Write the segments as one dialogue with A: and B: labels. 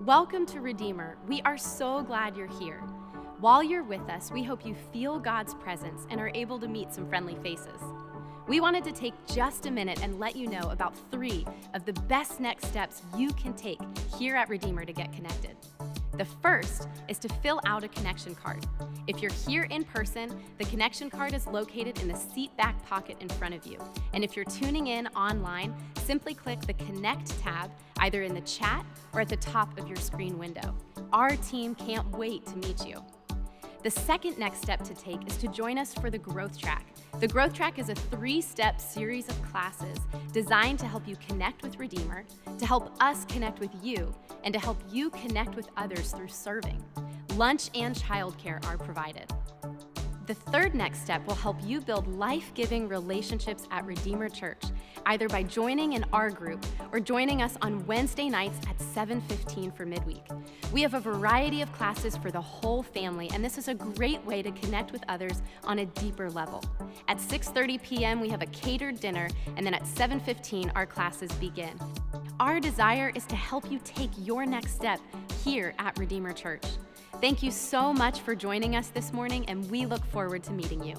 A: Welcome to Redeemer. We are so glad you're here. While you're with us, we hope you feel God's presence and are able to meet some friendly faces. We wanted to take just a minute and let you know about 3 of the best next steps you can take here at Redeemer to get connected. The first is to fill out a connection card. If you're here in person, the connection card is located in the seat back pocket in front of you. And if you're tuning in online, simply click the Connect tab either in the chat or at the top of your screen window. Our team can't wait to meet you. The second next step to take is to join us for the Growth Track. The Growth Track is a 3-step series of classes designed to help you connect with Redeemer, to help us connect with you, and to help you connect with others through serving. Lunch and childcare are provided. The third next step will help you build life-giving relationships at Redeemer Church, either by joining in our group or joining us on Wednesday nights at 7:15 for midweek. We have a variety of classes for the whole family, and this is a great way to connect with others on a deeper level. At 6:30 p.m., we have a catered dinner, and then at 7:15, our classes begin. Our desire is to help you take your next step here at Redeemer Church. Thank you so much for joining us this morning, and we look forward to meeting you.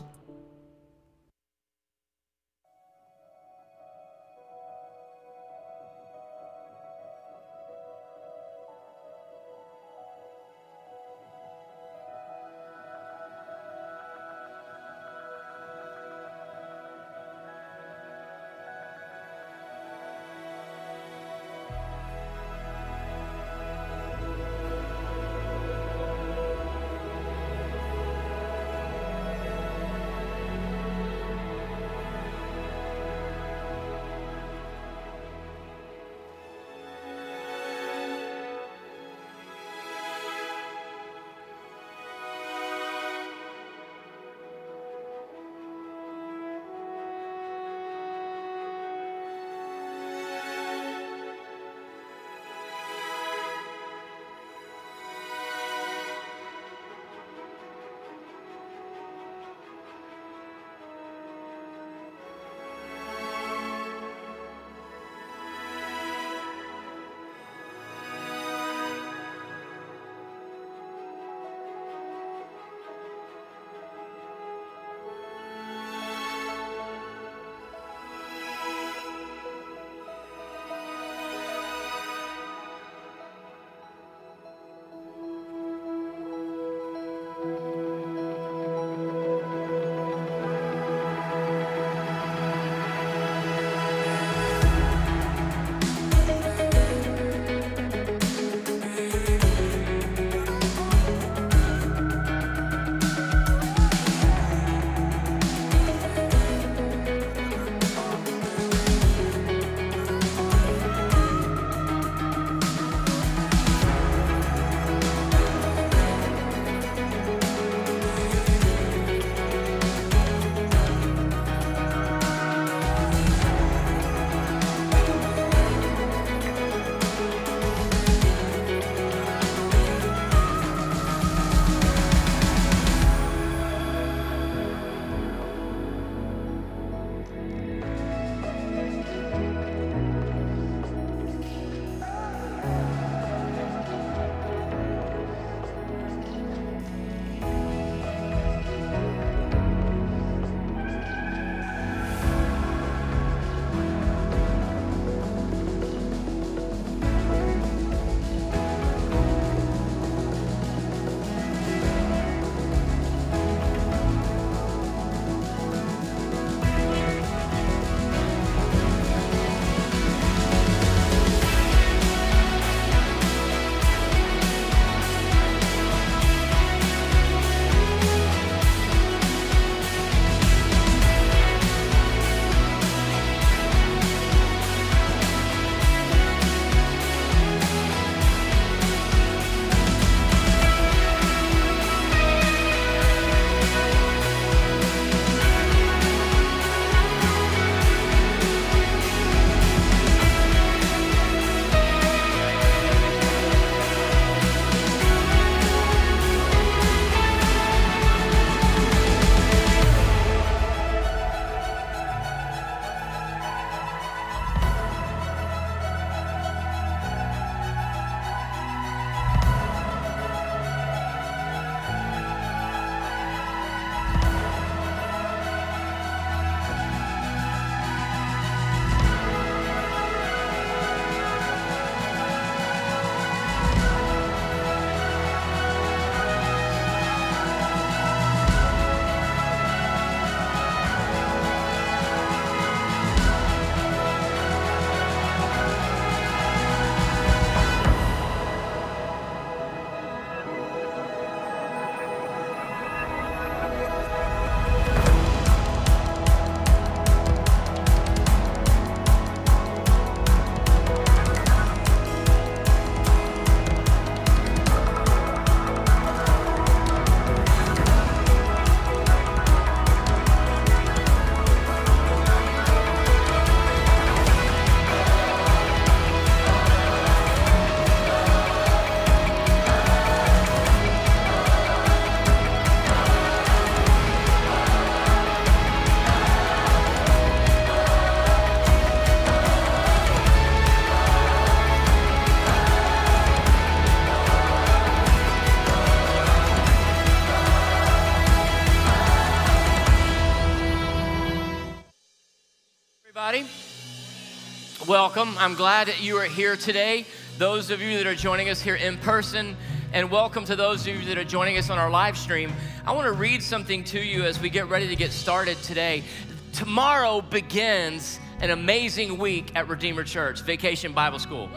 B: welcome. I'm glad that you are here today. Those of you that are joining us here in person, and welcome to those of you that are joining us on our live stream. I want to read something to you as we get ready to get started today. Tomorrow begins an amazing week at Redeemer Church, Vacation Bible School.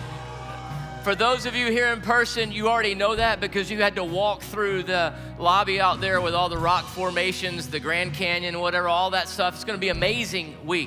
B: For those of you here in person, you already know that because you had to walk through the lobby out there with all the rock formations, the Grand Canyon, whatever, all that stuff. It's going to be an amazing week.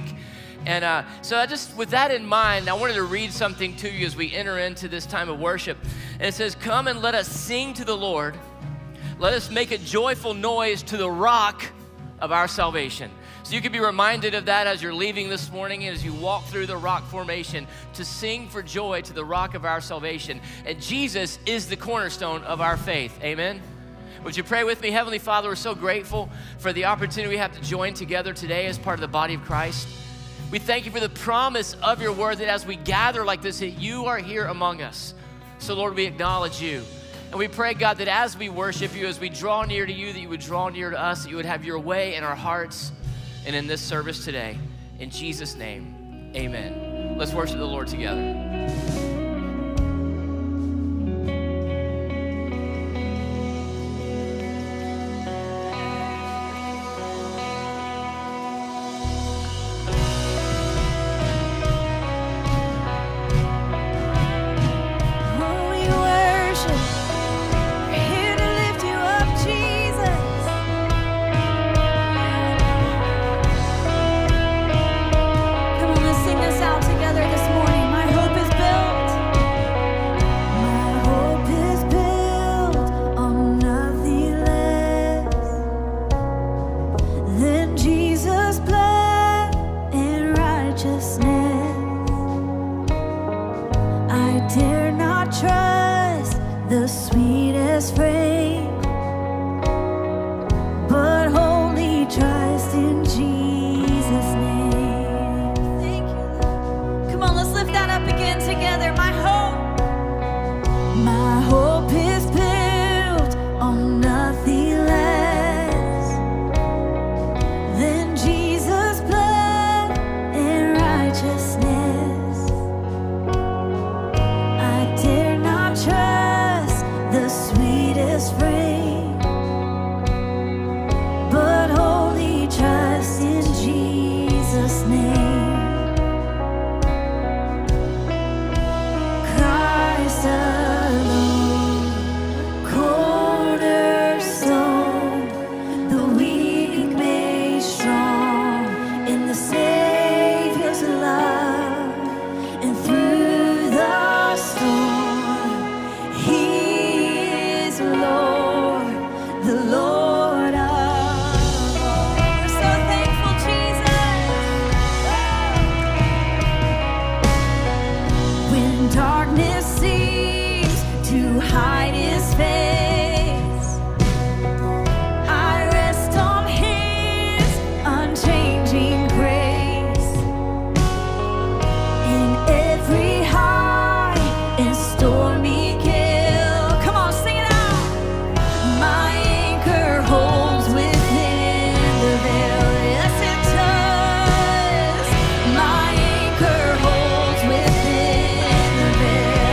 B: And so with that in mind, I wanted to read something to you as we enter into this time of worship. And it says, "Come and let us sing to the Lord. Let us make a joyful noise to the rock of our salvation." So you can be reminded of that as you're leaving this morning, as you walk through the rock formation, to sing for joy to the rock of our salvation. And Jesus is the cornerstone of our faith. Amen. Would you pray with me? Heavenly Father, we're so grateful for the opportunity we have to join together today as part of the body of Christ. We thank you for the promise of your word that as we gather like this, that you are here among us. So Lord, we acknowledge you. And we pray, God, that as we worship you, as we draw near to you, that you would draw near to us, that you would have your way in our hearts and in this service today. In Jesus' name, amen. Let's worship the Lord together.
C: There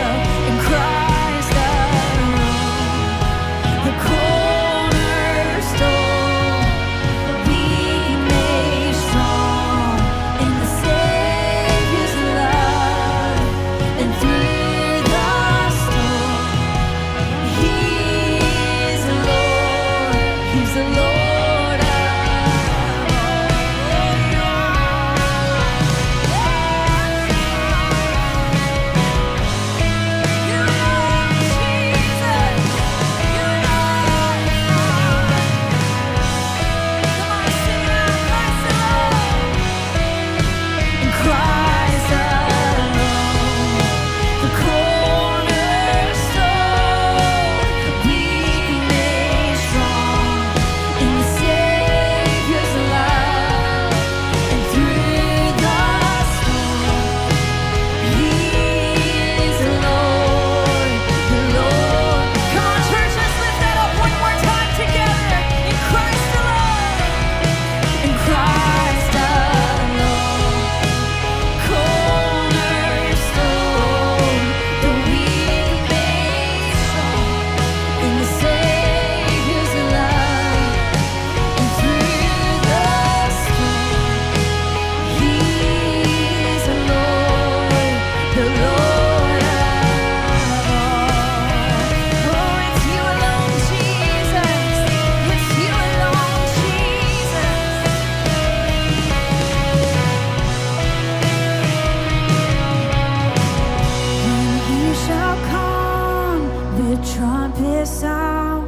C: this out.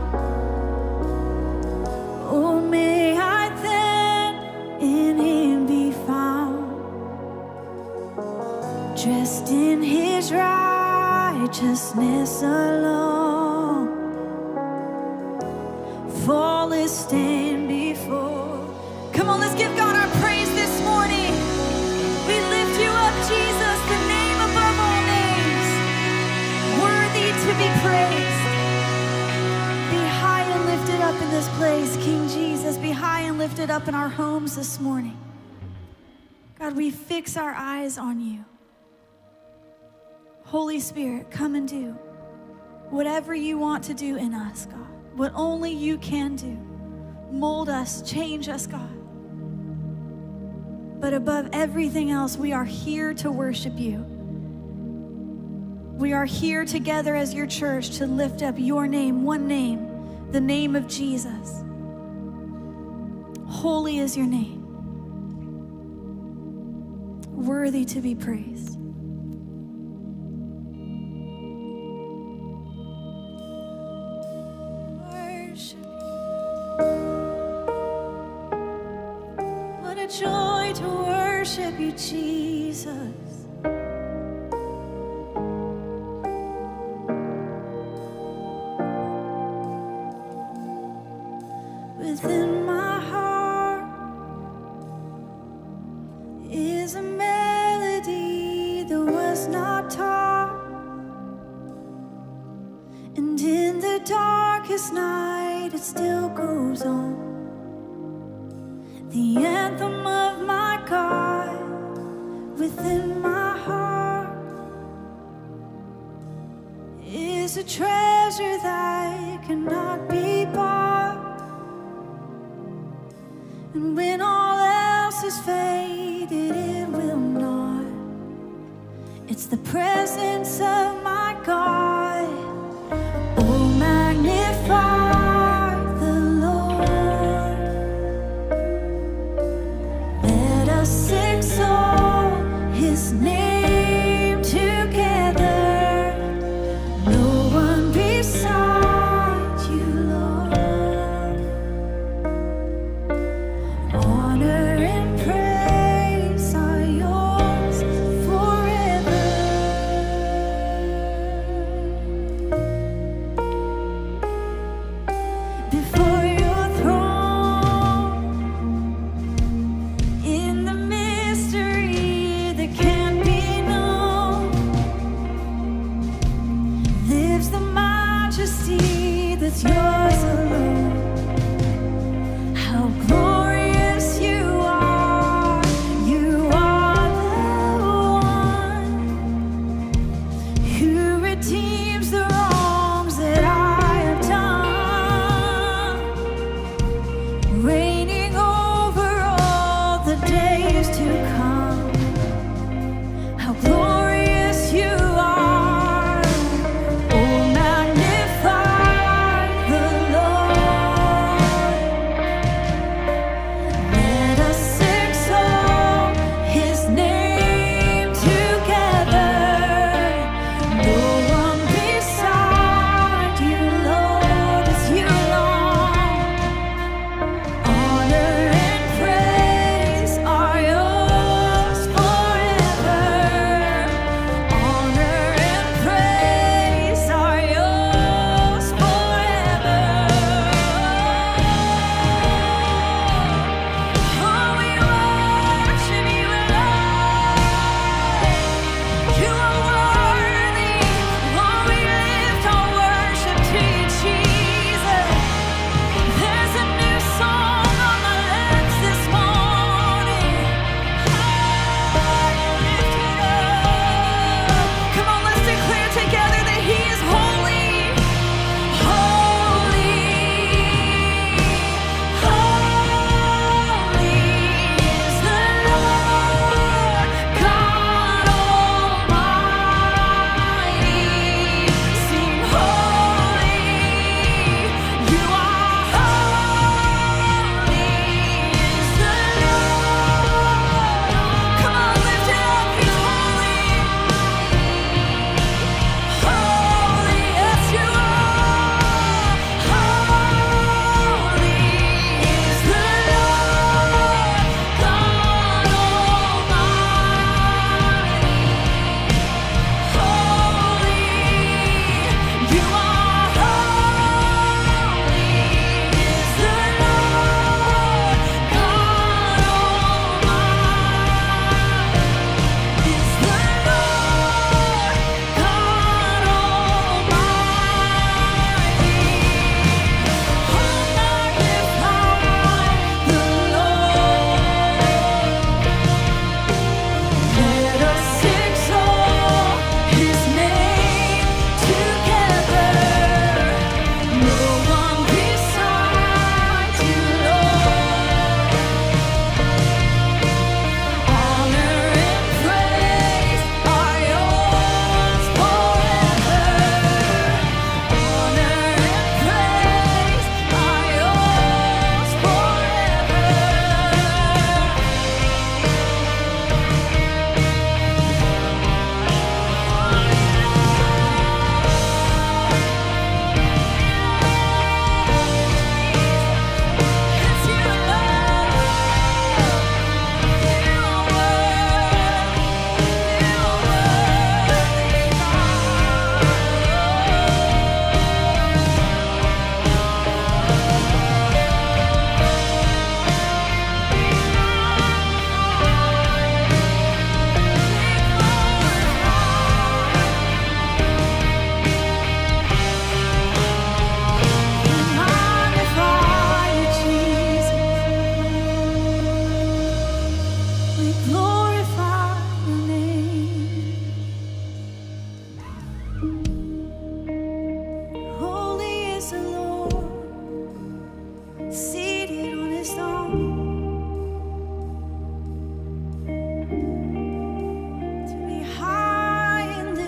C: Oh, may I then in him be found, dressed in his righteousness alone, faultless stand before. Come on, let's give God our praise this morning. We lift you up, Jesus, the name above all names, worthy to be praised. Be high and lifted up in this place, King Jesus. Be high and lifted up in our homes this morning. God, we fix our eyes on you. Holy Spirit, come and do whatever you want to do in us, God. What only you can do. Mold us, change us, God. But above everything else, we are here to worship you. We are here together as your church to lift up your name, one name, the name of Jesus. Holy is your name, worthy to be praised. Worship you. What a joy to worship you, Jesus. Within my heart is a melody that was not taught, and in the darkest night it still goes on. The anthem of my God within my heart is a treasure that cannot be bought. And when all else is faded, it will not. It's the presence of my God. Oh, magnify the Lord. Let us exalt his name together. No one beside you, Lord. Honor and praise are yours forever. Before your throne, in the mystery that can't be known, lives the majesty that's yours alone. How glorious you are the one who redeems the wrongs that I have done, reigning over all the days to come. How glorious you are. Oh, magnify the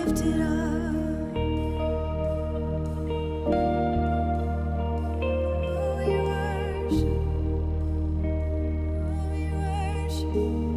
C: lifted up. Oh, we worship. Oh, we worship.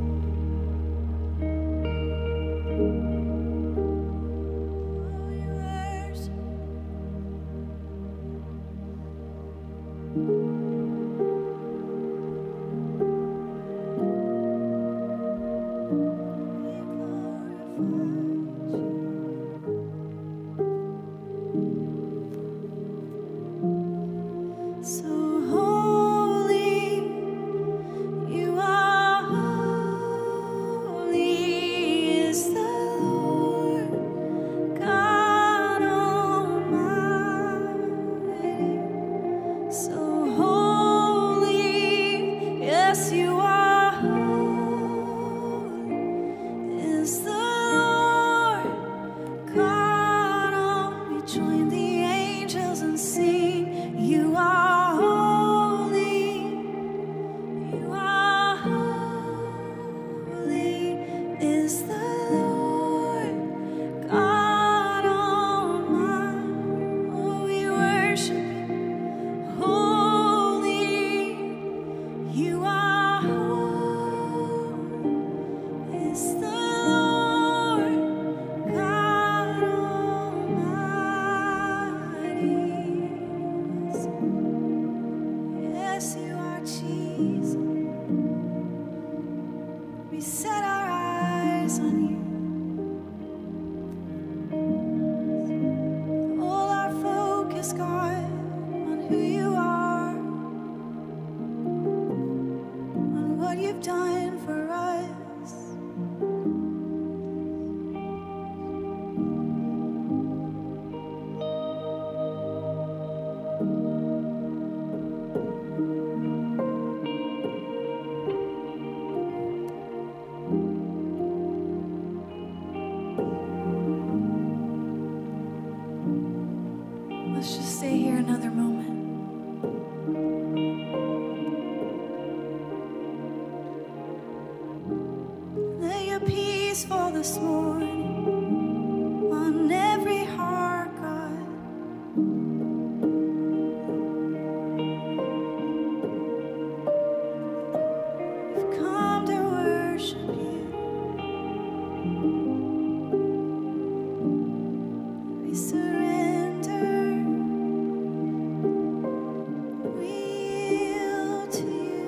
C: Let's just stay here another moment. Let your peace fall this morning on every heart, God. We've come to worship you. We surrender. We yield to you.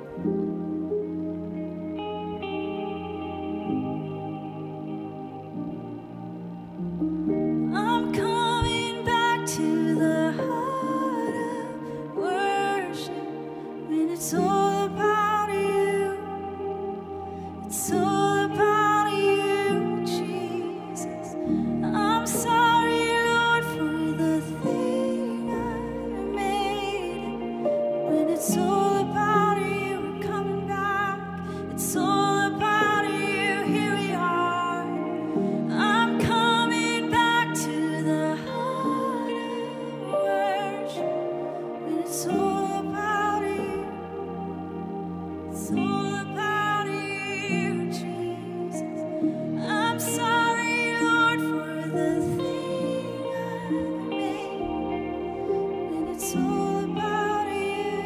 C: I'm coming back to the heart of worship when it's all about you. It's all about you, Jesus. I'm sorry, Lord, for the thing I made. When it's all about you, we're coming back. It's all about you, here we are. I'm coming back to the heart of worship when it's all about you. It's all about you, Jesus. I'm sorry, Lord, for the thing I made. When it's all about you,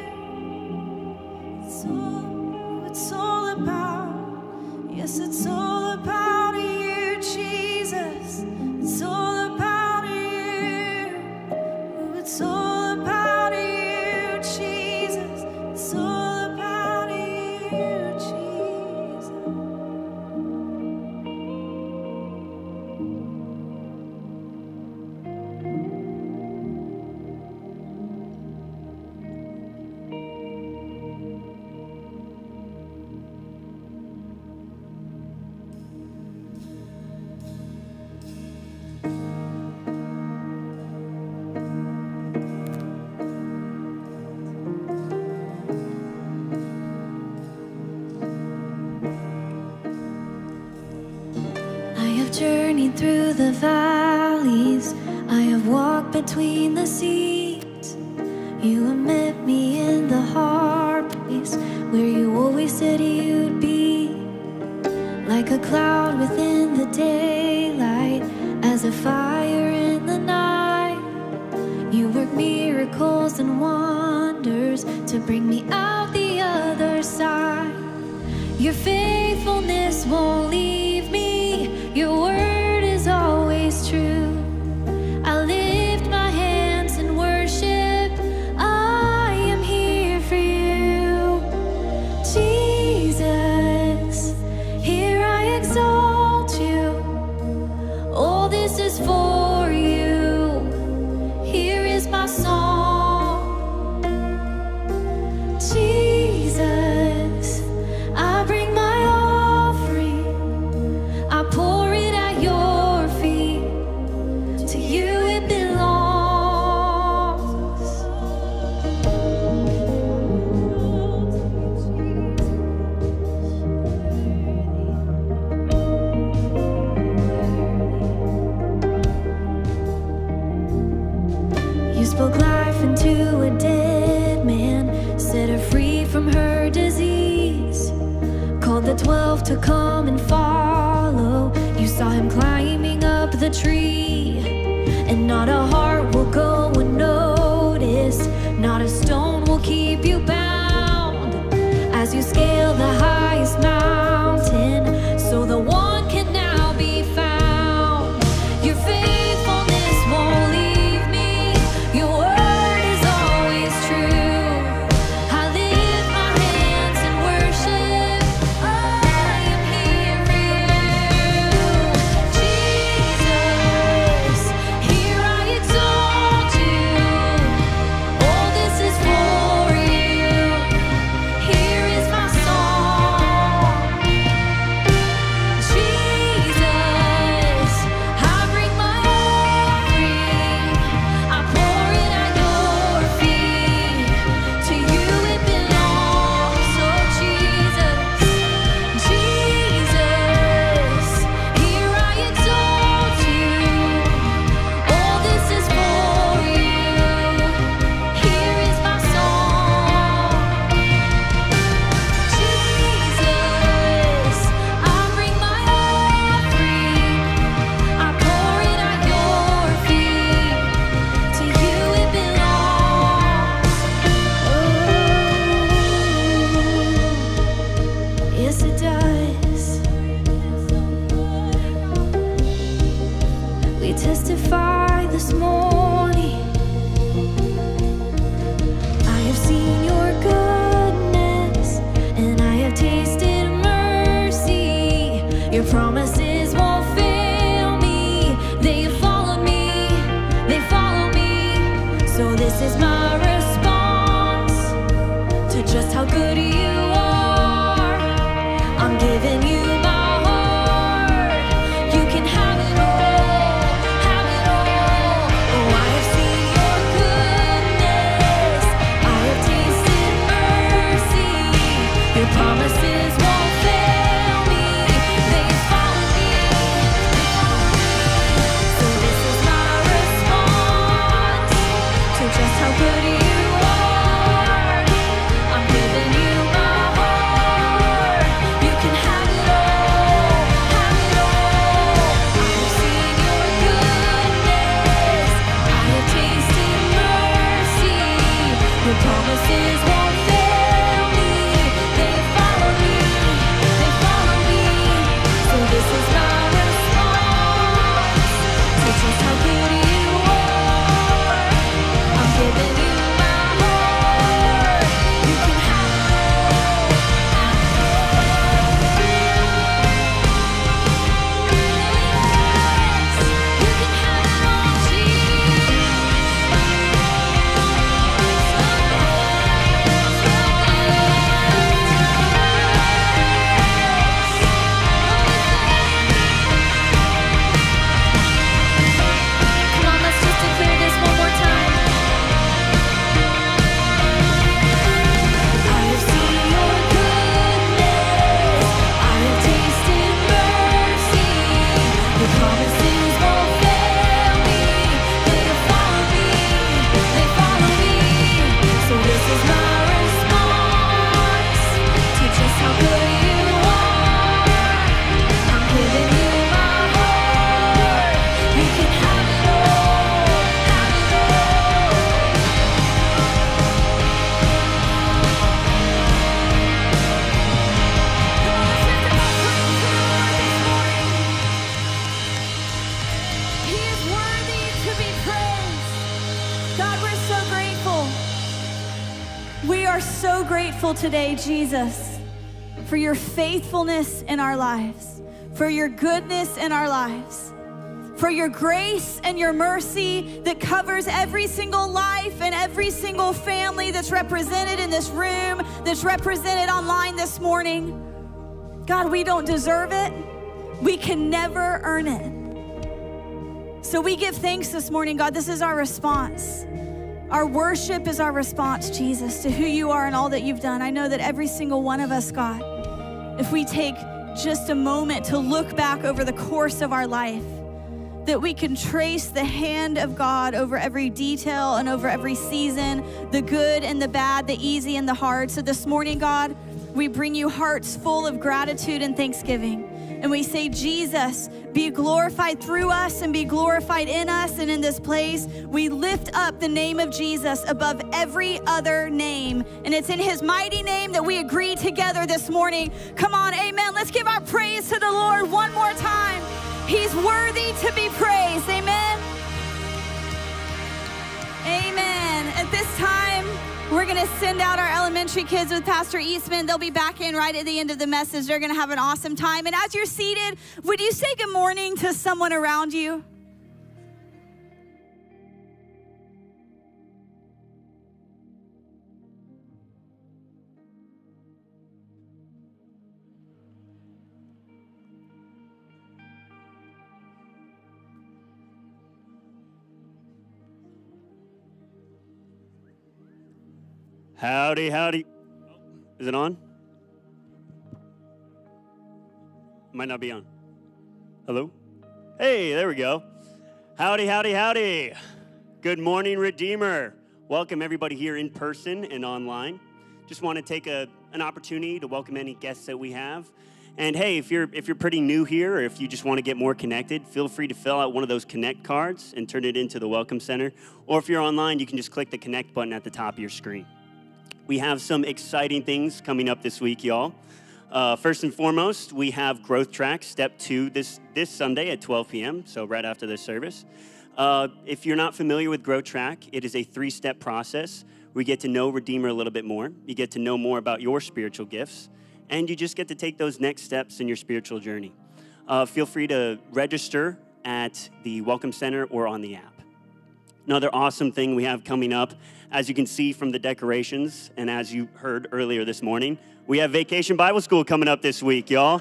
C: it's all about, yes, it's all about you, Jesus. It's all about you. Oh, it's all about you, Jesus. It's all about you, Jesus. I have journeyed through the valleys. I have walked between the seas. You have met me in the hard place where you always said you'd be. Like a cloud within the daylight, bring me out the other side. Your faithfulness won't leave me. Your word is always true. I lift my hands in worship. I am here for you. Jesus, here I exalt you. All this is for you. Here is my song. Jesus, I bring my offering. I pour it at your feet. To you it belongs. You spoke life into a dead man, set her free from her disease, called the 12 to come and follow. You saw him climbing up the tree, and not a heart will go unnoticed, not a stone will keep you bound. As you scale the highest mountain, so the one can now be found. Your faithfulness won't leave me. Your word is always true. I lift my hands in worship. I am here for you. Jesus, here I exalt you. All this is for you. Here is my song. Jesus, I bring my offering. I pour it at your feet. To you it belongs. Oh Jesus, Jesus, here I exalt you. All this is for you. Here is my song. Jesus, I bring my offering. I pour it at your feet. To you it belongs. Oh, yes it does. We testify this morning. I have seen your goodness, and I have tasted mercy. Your promises won't fail me. They have followed me. They follow me. So this is my response to just how good you are. I'm giving you my heart. You can have it all, have it all. are so grateful today, Jesus, for your faithfulness in our lives, for your goodness in our lives, for your grace and your mercy that covers every single life and every single family that's represented in this room, that's represented online this morning. God, we don't deserve it. We can never earn it. So we give thanks this morning, God. This is our response. Our worship is our response, Jesus, to who you are and all that you've done. I know that every single one of us, God, if we take just a moment to look back over the course of our life, that we can trace the hand of God over every detail and over every season, the good and the bad, the easy and the hard. So this morning, God, we bring you hearts full of gratitude and thanksgiving. And we say, Jesus, be glorified through us and be glorified in us and in this place. We lift up the name of Jesus above every other name. And it's in his mighty name that we agree together this morning. Come on, amen. Let's give our praise to the Lord one more time. He's worthy to be praised. Amen. Amen. At this time, we're going to send out our elementary kids with Pastor Eastman. They'll be back in right at the end of the message. They're going to have an awesome time. And as you're seated, would you say good morning to someone around you?
D: Howdy, howdy. Is it on? Might not be on. Hello? Hey, there we go. Howdy, howdy, howdy. Good morning, Redeemer. Welcome everybody here in person and online. Just want to take an opportunity to welcome any guests that we have. And hey, if you're pretty new here or if you just want to get more connected, feel free to fill out one of those Connect cards and turn it into the Welcome Center. Or if you're online, you can just click the Connect button at the top of your screen. We have some exciting things coming up this week, y'all. First and foremost, we have Growth Track Step 2 this Sunday at 12 p.m., so right after this service. If you're not familiar with Growth Track, it is a 3-step process. We get to know Redeemer a little bit more. You get to know more about your spiritual gifts, and you just get to take those next steps in your spiritual journey. Feel free to register at the Welcome Center or on the app. Another awesome thing we have coming up, as you can see from the decorations, and as you heard earlier this morning, we have Vacation Bible School coming up this week, y'all.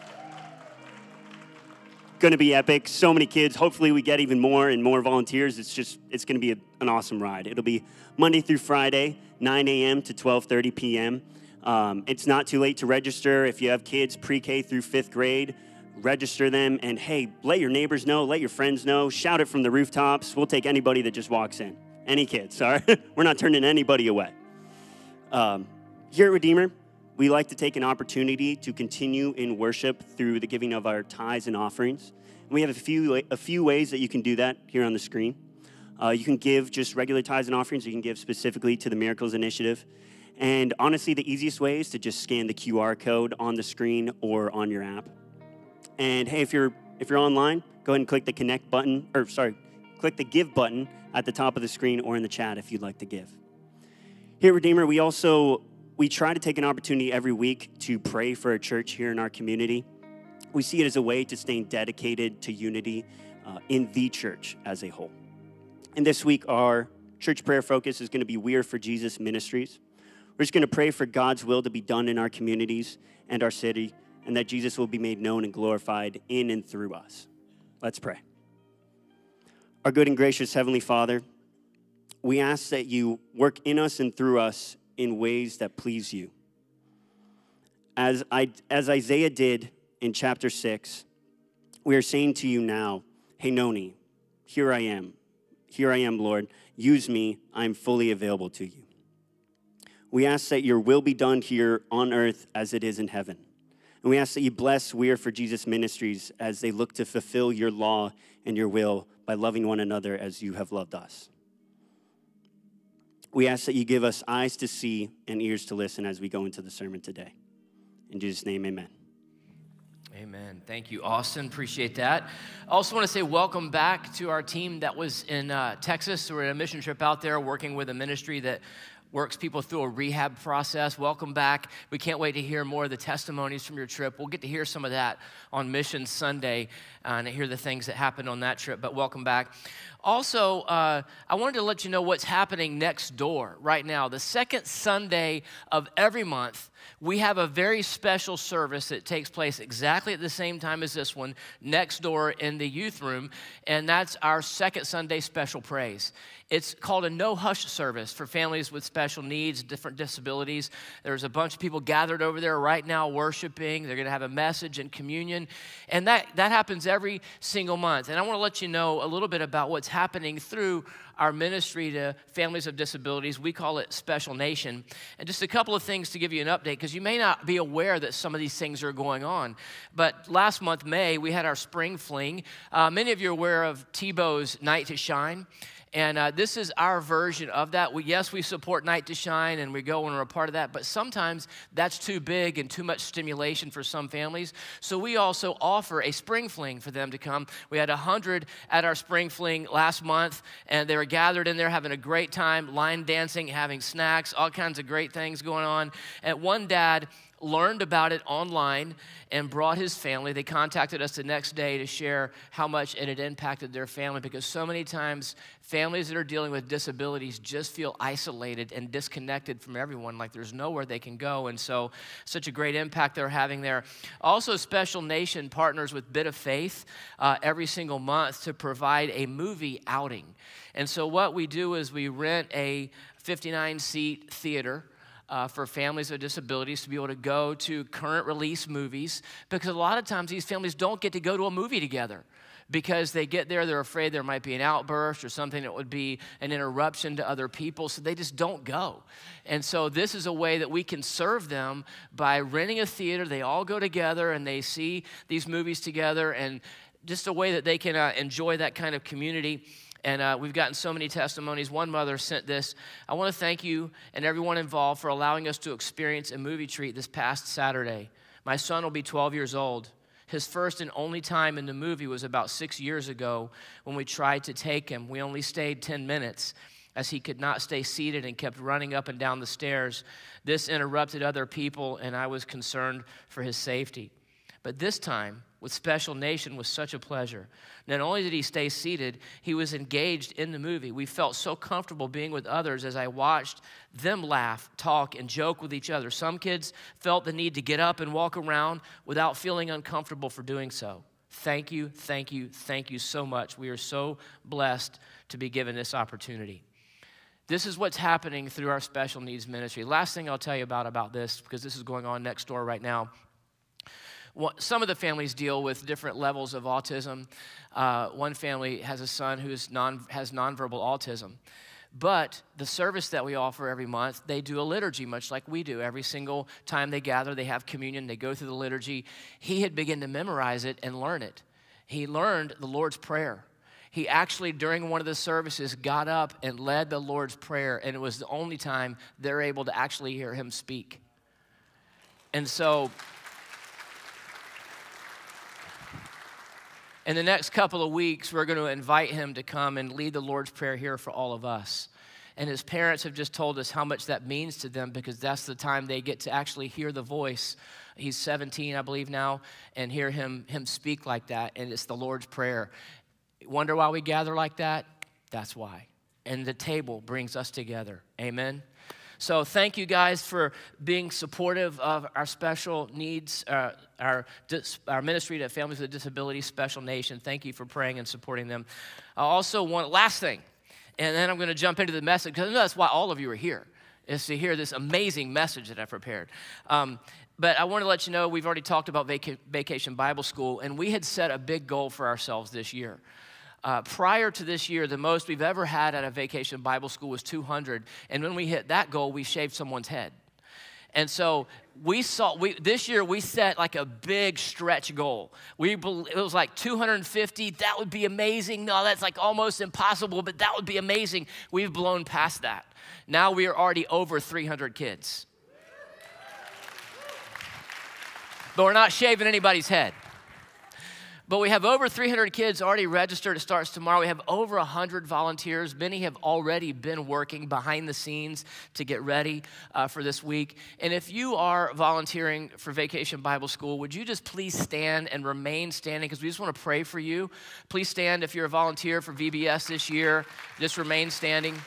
D: Gonna be epic. So many kids. Hopefully we get even more and more volunteers. It's gonna be an awesome ride. It'll be Monday through Friday, 9 a.m. to 12:30 p.m. It's not too late to register. If you have kids pre-K through 5th grade, register them, and hey, let your neighbors know, let your friends know, shout it from the rooftops. We'll take anybody that just walks in. Any kids, all right? We're not turning anybody away. Here at Redeemer, we like to take an opportunity to continue in worship through the giving of our tithes and offerings. And we have a few ways that you can do that here on the screen. You can give just regular tithes and offerings. You can give specifically to the Miracles Initiative. And honestly, the easiest way is to just scan the QR code on the screen or on your app. And hey, if you're online, go ahead and click the Connect button, click the Give button at the top of the screen or in the chat if you'd like to give. Here at Redeemer, we try to take an opportunity every week to pray for a church here in our community. We see it as a way to stay dedicated to unity in the church as a whole. And this week, our church prayer focus is going to be We Are for Jesus Ministries. We're just going to pray for God's will to be done in our communities and our city, and that Jesus will be made known and glorified in and through us. Let's pray. Our good and gracious Heavenly Father, we ask that you work in us and through us in ways that please you. As Isaiah did in chapter 6, we are saying to you now, hey, Noni, here I am. Here I am, Lord. Use me. I'm fully available to you. We ask that your will be done here on earth as it is in heaven. And we ask that you bless We Are for Jesus Ministries as they look to fulfill your law and your will by loving one another as you have loved us. We ask that you give us eyes to see and ears to listen as we go into the sermon today. In Jesus' name, amen.
B: Amen. Thank you, Austin. Appreciate that. I also want to say welcome back to our team that was in Texas. We're on a mission trip out there working with a ministry that works people through a rehab process. Welcome back. We can't wait to hear more of the testimonies from your trip. We'll get to hear some of that on Mission Sunday and hear the things that happened on that trip, but welcome back. Also, I wanted to let you know what's happening next door right now. The second Sunday of every month, we have a very special service that takes place exactly at the same time as this one, next door in the youth room, and that's our second Sunday special praise. It's called a no-hush service for families with special needs, different disabilities. There's a bunch of people gathered over there right now worshiping. They're going to have a message and communion, and that happens every single month. And I want to let you know a little bit about what's happening through our ministry to families of disabilities. We call it Special Nation. And just a couple of things to give you an update, because you may not be aware that some of these things are going on. But last month, May, we had our Spring Fling. Many of you are aware of Tebow's Night to Shine. And this is our version of that. Yes, we support Night to Shine, and we go and we're a part of that, but sometimes that's too big and too much stimulation for some families. So we also offer a Spring Fling for them to come. We had 100 at our Spring Fling last month, and they were gathered in there having a great time, line dancing, having snacks, all kinds of great things going on. And one dad learned about it online and brought his family. They contacted us the next day to share how much it had impacted their family, because so many times families that are dealing with disabilities just feel isolated and disconnected from everyone, like there's nowhere they can go. And so such a great impact they're having there. Also, Special Nation partners with Bit of Faith every single month to provide a movie outing. And so what we do is we rent a 59-seat theater for families with disabilities to be able to go to current release movies, because a lot of times these families don't get to go to a movie together, because they get there, they're afraid there might be an outburst or something that would be an interruption to other people, so they just don't go. And so this is a way that we can serve them by renting a theater. They all go together and they see these movies together, and just a way that they can enjoy that kind of community. And we've gotten so many testimonies. One mother sent this: I want to thank you and everyone involved for allowing us to experience a movie treat this past Saturday. My son will be 12 years old. His first and only time in the movie was about 6 years ago when we tried to take him. We only stayed 10 minutes as he could not stay seated and kept running up and down the stairs. This interrupted other people, and I was concerned for his safety. But this time, with Special Nation, was such a pleasure. Not only did he stay seated, he was engaged in the movie. We felt so comfortable being with others as I watched them laugh, talk, and joke with each other. Some kids felt the need to get up and walk around without feeling uncomfortable for doing so. Thank you, thank you, thank you so much. We are so blessed to be given this opportunity. This is what's happening through our special needs ministry. Last thing I'll tell you about this, because this is going on next door right now. Some of the families deal with different levels of autism. One family has a son who has nonverbal autism. But the service that we offer every month, they do a liturgy, much like we do. Every single time they gather, they have communion, they go through the liturgy. He had begun to memorize it and learn it. He learned the Lord's Prayer. He actually, during one of the services, got up and led the Lord's Prayer, and it was the only time they're able to actually hear him speak. And so in the next couple of weeks, we're going to invite him to come and lead the Lord's Prayer here for all of us. And his parents have just told us how much that means to them, because that's the time they get to actually hear the voice. He's 17, I believe now, and hear him speak like that, and it's the Lord's Prayer. Wonder why we gather like that? That's why. And the table brings us together. Amen? So thank you guys for being supportive of our special needs, our ministry to families with disabilities, Special Nation. Thank you for praying and supporting them. I also want, last thing, and then I'm going to jump into the message, because I know that's why all of you are here, is to hear this amazing message that I've prepared. But I want to let you know, we've already talked about Vacation Bible School, and we had set a big goal for ourselves this year. Prior to this year, the most we've ever had at a Vacation Bible School was 200. And when we hit that goal, we shaved someone's head. And so this year we set like a big stretch goal. It was like 250. That would be amazing. No, that's like almost impossible, but that would be amazing. We've blown past that. Now we are already over 300 kids. But we're not shaving anybody's head. But we have over 300 kids already registered. It starts tomorrow. We have over 100 volunteers. Many have already been working behind the scenes to get ready for this week. And if you are volunteering for Vacation Bible School, would you just please stand and remain standing, because we just want to pray for you. Please stand if you're a volunteer for VBS this year. Just remain standing.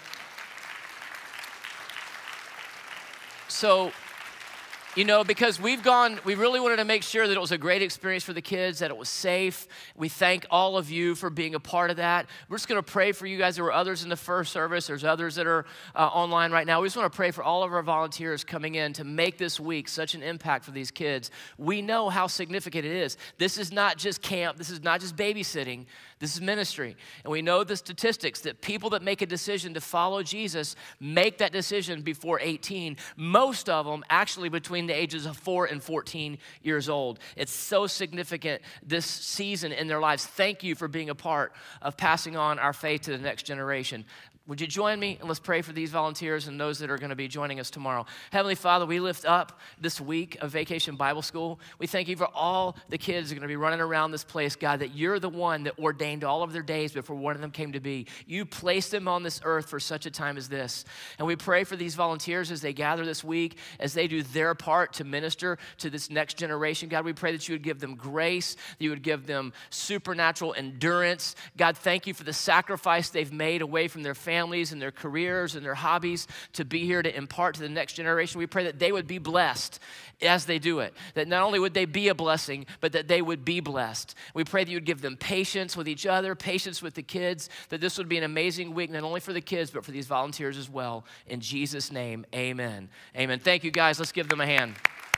B: So, you know, because we really wanted to make sure that it was a great experience for the kids, that it was safe. We thank all of you for being a part of that. We're just going to pray for you guys. There were others in the first service. There's others that are online right now. We just want to pray for all of our volunteers coming in to make this week such an impact for these kids. We know how significant it is. This is not just camp. This is not just babysitting. This is ministry. And we know the statistics that people that make a decision to follow Jesus make that decision before 18. Most of them actually between the ages of 4 and 14 years old. It's so significant this season in their lives. Thank you for being a part of passing on our faith to the next generation. Would you join me and let's pray for these volunteers and those that are going to be joining us tomorrow. Heavenly Father, we lift up this week of Vacation Bible School. We thank you for all the kids that are going to be running around this place, God, that you're the one that ordained all of their days before one of them came to be. You placed them on this earth for such a time as this. And we pray for these volunteers as they gather this week, as they do their part to minister to this next generation. God, we pray that you would give them grace, that you would give them supernatural endurance. God, thank you for the sacrifice they've made away from their families and their careers and their hobbies to be here to impart to the next generation. We pray that they would be blessed as they do it, that not only would they be a blessing, but that they would be blessed. We pray that you would give them patience with each other, patience with the kids, that this would be an amazing week, not only for the kids, but for these volunteers as well. In Jesus' name, amen. Amen. Thank you, guys. Let's give them a hand.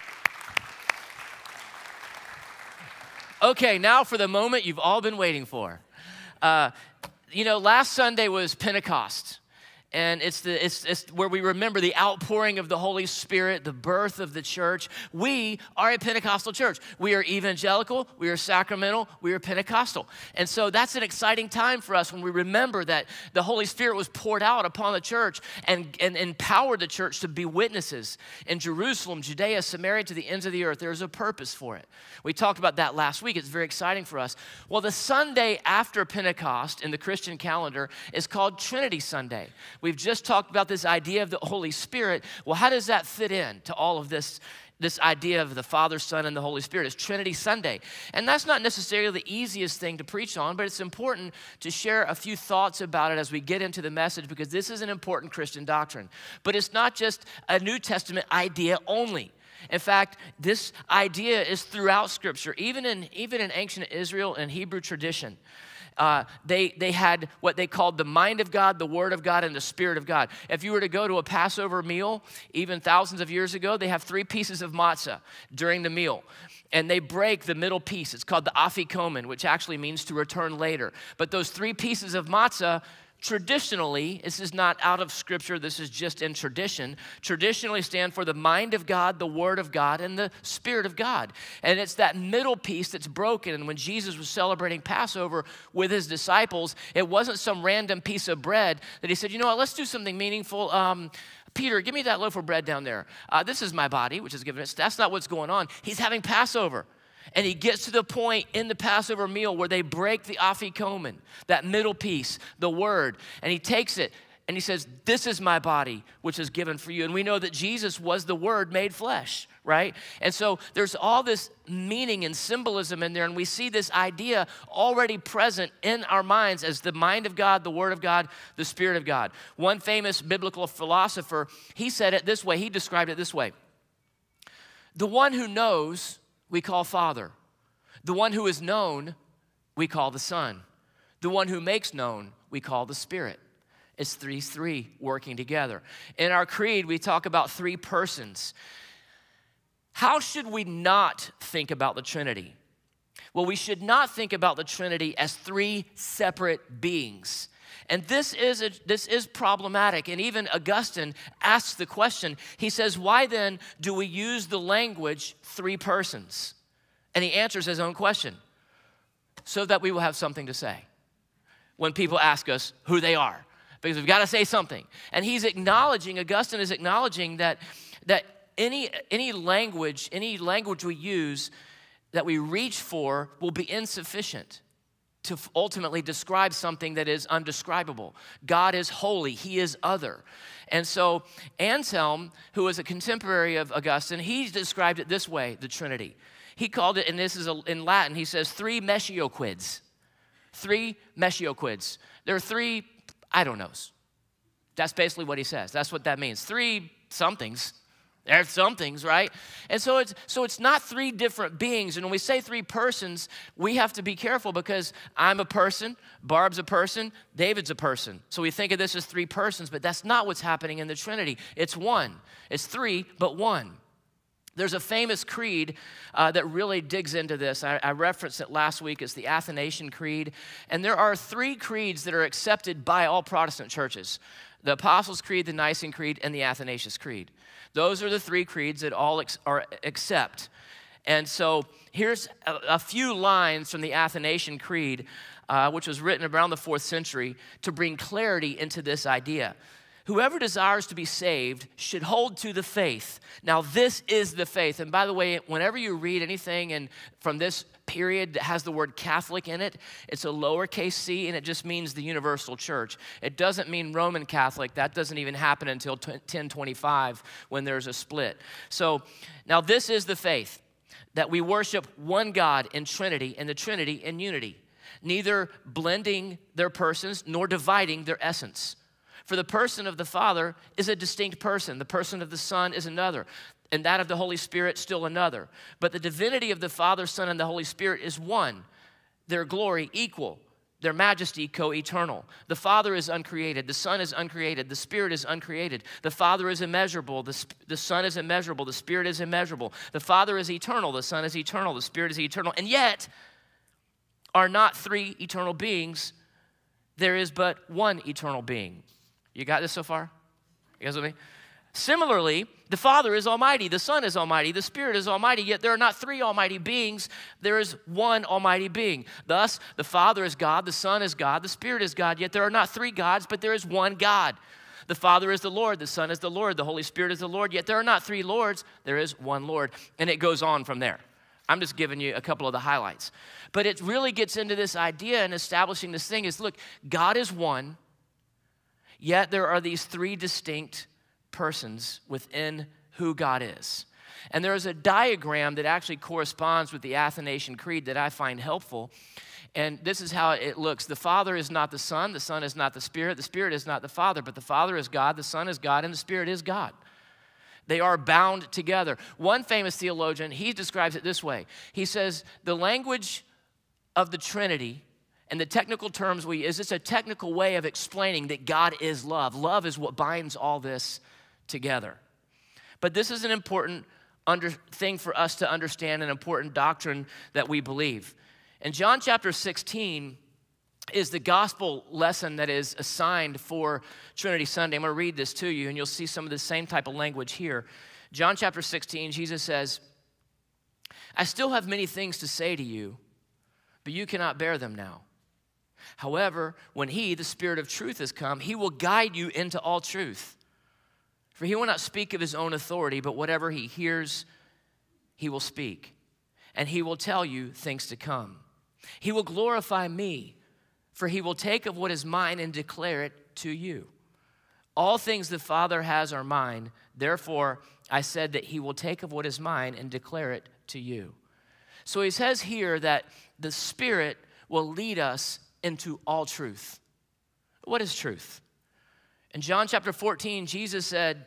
B: Okay, now for the moment you've all been waiting for. You know, last Sunday was Pentecost, and it's where we remember the outpouring of the Holy Spirit, the birth of the church. We are a Pentecostal church. We are evangelical, we are sacramental, we are Pentecostal. And so that's an exciting time for us when we remember that the Holy Spirit was poured out upon the church and empowered the church to be witnesses in Jerusalem, Judea, Samaria, to the ends of the earth. There's a purpose for it. We talked about that last week. It's very exciting for us. Well, the Sunday after Pentecost in the Christian calendar is called Trinity Sunday. We've just talked about this idea of the Holy Spirit. Well, how does that fit in to all of this idea of the Father, Son, and the Holy Spirit? It's Trinity Sunday. And that's not necessarily the easiest thing to preach on, but it's important to share a few thoughts about it as we get into the message, because this is an important Christian doctrine. But it's not just a New Testament idea only. In fact, this idea is throughout Scripture, even in ancient Israel and Hebrew tradition. They had what they called the mind of God, the word of God, and the Spirit of God. If you were to go to a Passover meal, even thousands of years ago, they have 3 pieces of matzah during the meal. And they break the middle piece. It's called the afikomen, which actually means to return later. But those 3 pieces of matzah, traditionally, this is not out of Scripture, this is just in tradition, traditionally stand for the mind of God, the Word of God, and the Spirit of God. And it's that middle piece that's broken. And when Jesus was celebrating Passover with his disciples, it wasn't some random piece of bread that he said, you know what, let's do something meaningful. Peter, give me that loaf of bread down there. This is my body, which is given us. That's not what's going on. He's having Passover. And he gets to the point in the Passover meal where they break the afikomen, that middle piece, the word. And he takes it and he says, this is my body, which is given for you. And we know that Jesus was the Word made flesh, right? And so there's all this meaning and symbolism in there. And we see this idea already present in our minds as the mind of God, the Word of God, the Spirit of God. One famous biblical philosopher, he said it this way. He described it this way. The one who knows, we call Father. The one who is known, we call the Son. The one who makes known, we call the Spirit. It's these 3 working together. In our creed, we talk about 3 persons. How should we not think about the Trinity? Well, we should not think about the Trinity as 3 separate beings. And this is problematic. And even Augustine asks the question. He says, why then do we use the language 3 persons? And he answers his own question. So that we will have something to say when people ask us who they are. Because we've got to say something. And he's acknowledging, Augustine is acknowledging that any language we use that we reach for will be insufficient to ultimately describe something that is undescribable. God is holy, he is other. And so Anselm, who was a contemporary of Augustine, he described it this way, the Trinity. He called it, and this is in Latin, he says, three meshioquids. Three meshioquids. There are three I don't knows. That's basically what he says. That's what that means. Three somethings. There's somethings, right? And so it's not three different beings. And when we say three persons, we have to be careful because I'm a person, Barb's a person, David's a person. So we think of this as three persons, but that's not what's happening in the Trinity. It's one. It's three, but one. There's a famous creed that really digs into this. I referenced it last week. It's the Athanasian Creed. And there are three creeds that are accepted by all Protestant churches: the Apostles' Creed, the Nicene Creed, and the Athanasius Creed. Those are the three creeds that all accept. And so here's a few lines from the Athanasian Creed, which was written around the 4th century to bring clarity into this idea. Whoever desires to be saved should hold to the faith. Now, this is the faith. And by the way, whenever you read anything from this period that has the word Catholic in it, it's a lowercase c, and it just means the universal church. It doesn't mean Roman Catholic. That doesn't even happen until 1025 when there's a split. So now this is the faith, that we worship one God in Trinity, and the Trinity in unity, neither blending their persons nor dividing their essence. For the person of the Father is a distinct person. The person of the Son is another, and that of the Holy Spirit still another. But the divinity of the Father, Son, and the Holy Spirit is one, their glory equal, their majesty co-eternal. The Father is uncreated, the Son is uncreated, the Spirit is uncreated. The Father is immeasurable, the Son is immeasurable, the Spirit is immeasurable. The Father is eternal, the Son is eternal, the Spirit is eternal. And yet are not three eternal beings. There is but one eternal being. You got this so far? You guys with me? Similarly, the Father is almighty, the Son is almighty, the Spirit is almighty, yet there are not three almighty beings, there is one almighty being. Thus, the Father is God, the Son is God, the Spirit is God, yet there are not three gods, but there is one God. The Father is the Lord, the Son is the Lord, the Holy Spirit is the Lord, yet there are not three Lords, there is one Lord. And it goes on from there. I'm just giving you a couple of the highlights. But it really gets into this idea and establishing this thing is, look, God is one, yet there are these three distinct persons within who God is. And there is a diagram that actually corresponds with the Athanasian Creed that I find helpful. And this is how it looks. The Father is not the Son is not the Spirit is not the Father, but the Father is God, the Son is God, and the Spirit is God. They are bound together. One famous theologian, he describes it this way. He says, the language of the Trinity and the technical terms we use, it's a technical way of explaining that God is love. Love is what binds all this together. But this is an important thing for us to understand, an important doctrine that we believe. In John chapter 16 is the gospel lesson that is assigned for Trinity Sunday. I'm going to read this to you, and you'll see some of the same type of language here. John chapter 16, Jesus says, I still have many things to say to you, but you cannot bear them now. However, when he, the Spirit of truth, has come, he will guide you into all truth. For he will not speak of his own authority, but whatever he hears, he will speak. And he will tell you things to come. He will glorify me, for he will take of what is mine and declare it to you. All things the Father has are mine. Therefore, I said that he will take of what is mine and declare it to you. So he says here that the Spirit will lead us into all truth. What is truth? In John chapter 14, Jesus said,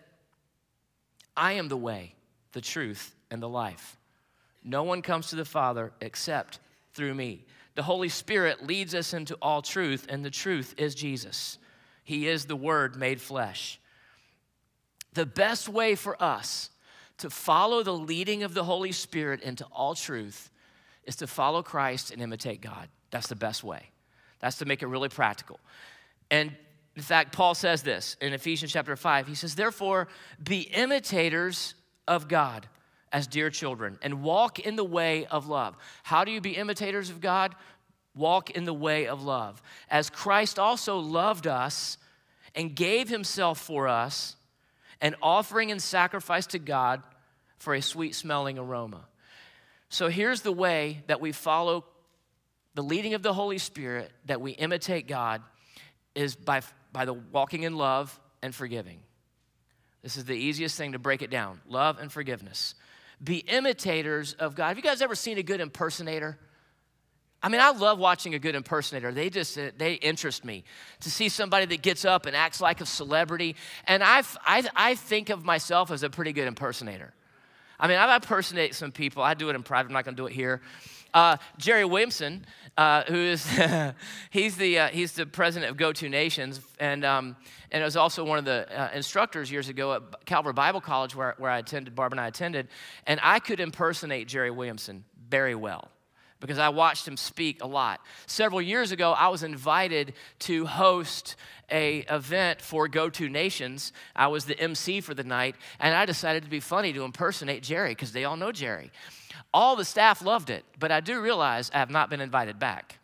B: I am the way, the truth, and the life. No one comes to the Father except through me. The Holy Spirit leads us into all truth, and the truth is Jesus. He is the Word made flesh. The best way for us to follow the leading of the Holy Spirit into all truth is to follow Christ and imitate God. That's the best way. That's to make it really practical. And in fact, Paul says this in Ephesians chapter 5. He says, therefore, be imitators of God as dear children and walk in the way of love. How do you be imitators of God? Walk in the way of love. As Christ also loved us and gave himself for us, an offering and sacrifice to God for a sweet-smelling aroma. So here's the way that we follow the leading of the Holy Spirit, that we imitate God, is by the walking in love and forgiving. This is the easiest thing to break it down, love and forgiveness. Be imitators of God. Have you guys ever seen a good impersonator? I mean, I love watching a good impersonator. They interest me. To see somebody that gets up and acts like a celebrity. And I think of myself as a pretty good impersonator. I mean, I impersonate some people. I do it in private. I'm not going to do it here. Jerry Williamson, who is he's the president of Go-To Nations, and was also one of the instructors years ago at Calvary Bible College where I attended. Barb and I attended, and I could impersonate Jerry Williamson very well, because I watched him speak a lot. Several years ago, I was invited to host an event for Go-To Nations. I was the MC for the night, and I decided to be funny to impersonate Jerry, because they all know Jerry. All the staff loved it, but I do realize I have not been invited back.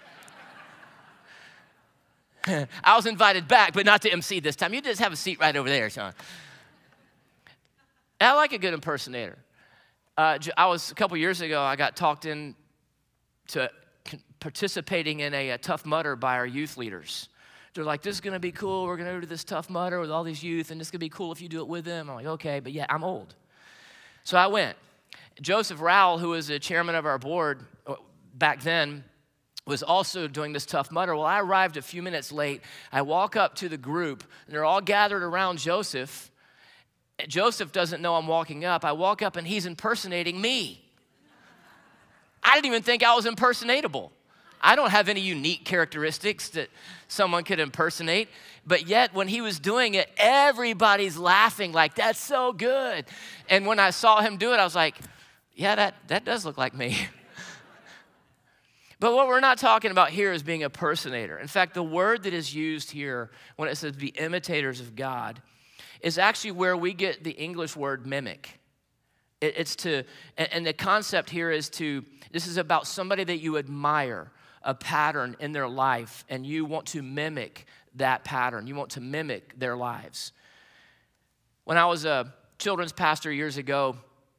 B: I was invited back, but not to MC this time. You just have a seat right over there, Sean. I like a good impersonator. A couple years ago, I got talked in to participating in a Tough Mudder by our youth leaders. They're like, this is going to be cool. We're going to go to this Tough Mudder with all these youth, and it's going to be cool if you do it with them. I'm like, okay, but yeah, I'm old. So I went. Joseph Rowell, who was the chairman of our board back then, was also doing this Tough Mudder. Well, I arrived a few minutes late. I walk up to the group, and they're all gathered around Joseph. Joseph doesn't know I'm walking up. I walk up, and he's impersonating me. I didn't even think I was impersonatable. I don't have any unique characteristics that someone could impersonate. But yet, when he was doing it, everybody's laughing like, that's so good. And when I saw him do it, I was like, yeah, that does look like me. But what we're not talking about here is being a impersonator. In fact, the word that is used here when it says be imitators of God is actually where we get the English word mimic. And the concept here is this is about somebody that you admire, a pattern in their life, and you want to mimic that pattern. You want to mimic their lives. When I was a children's pastor years ago,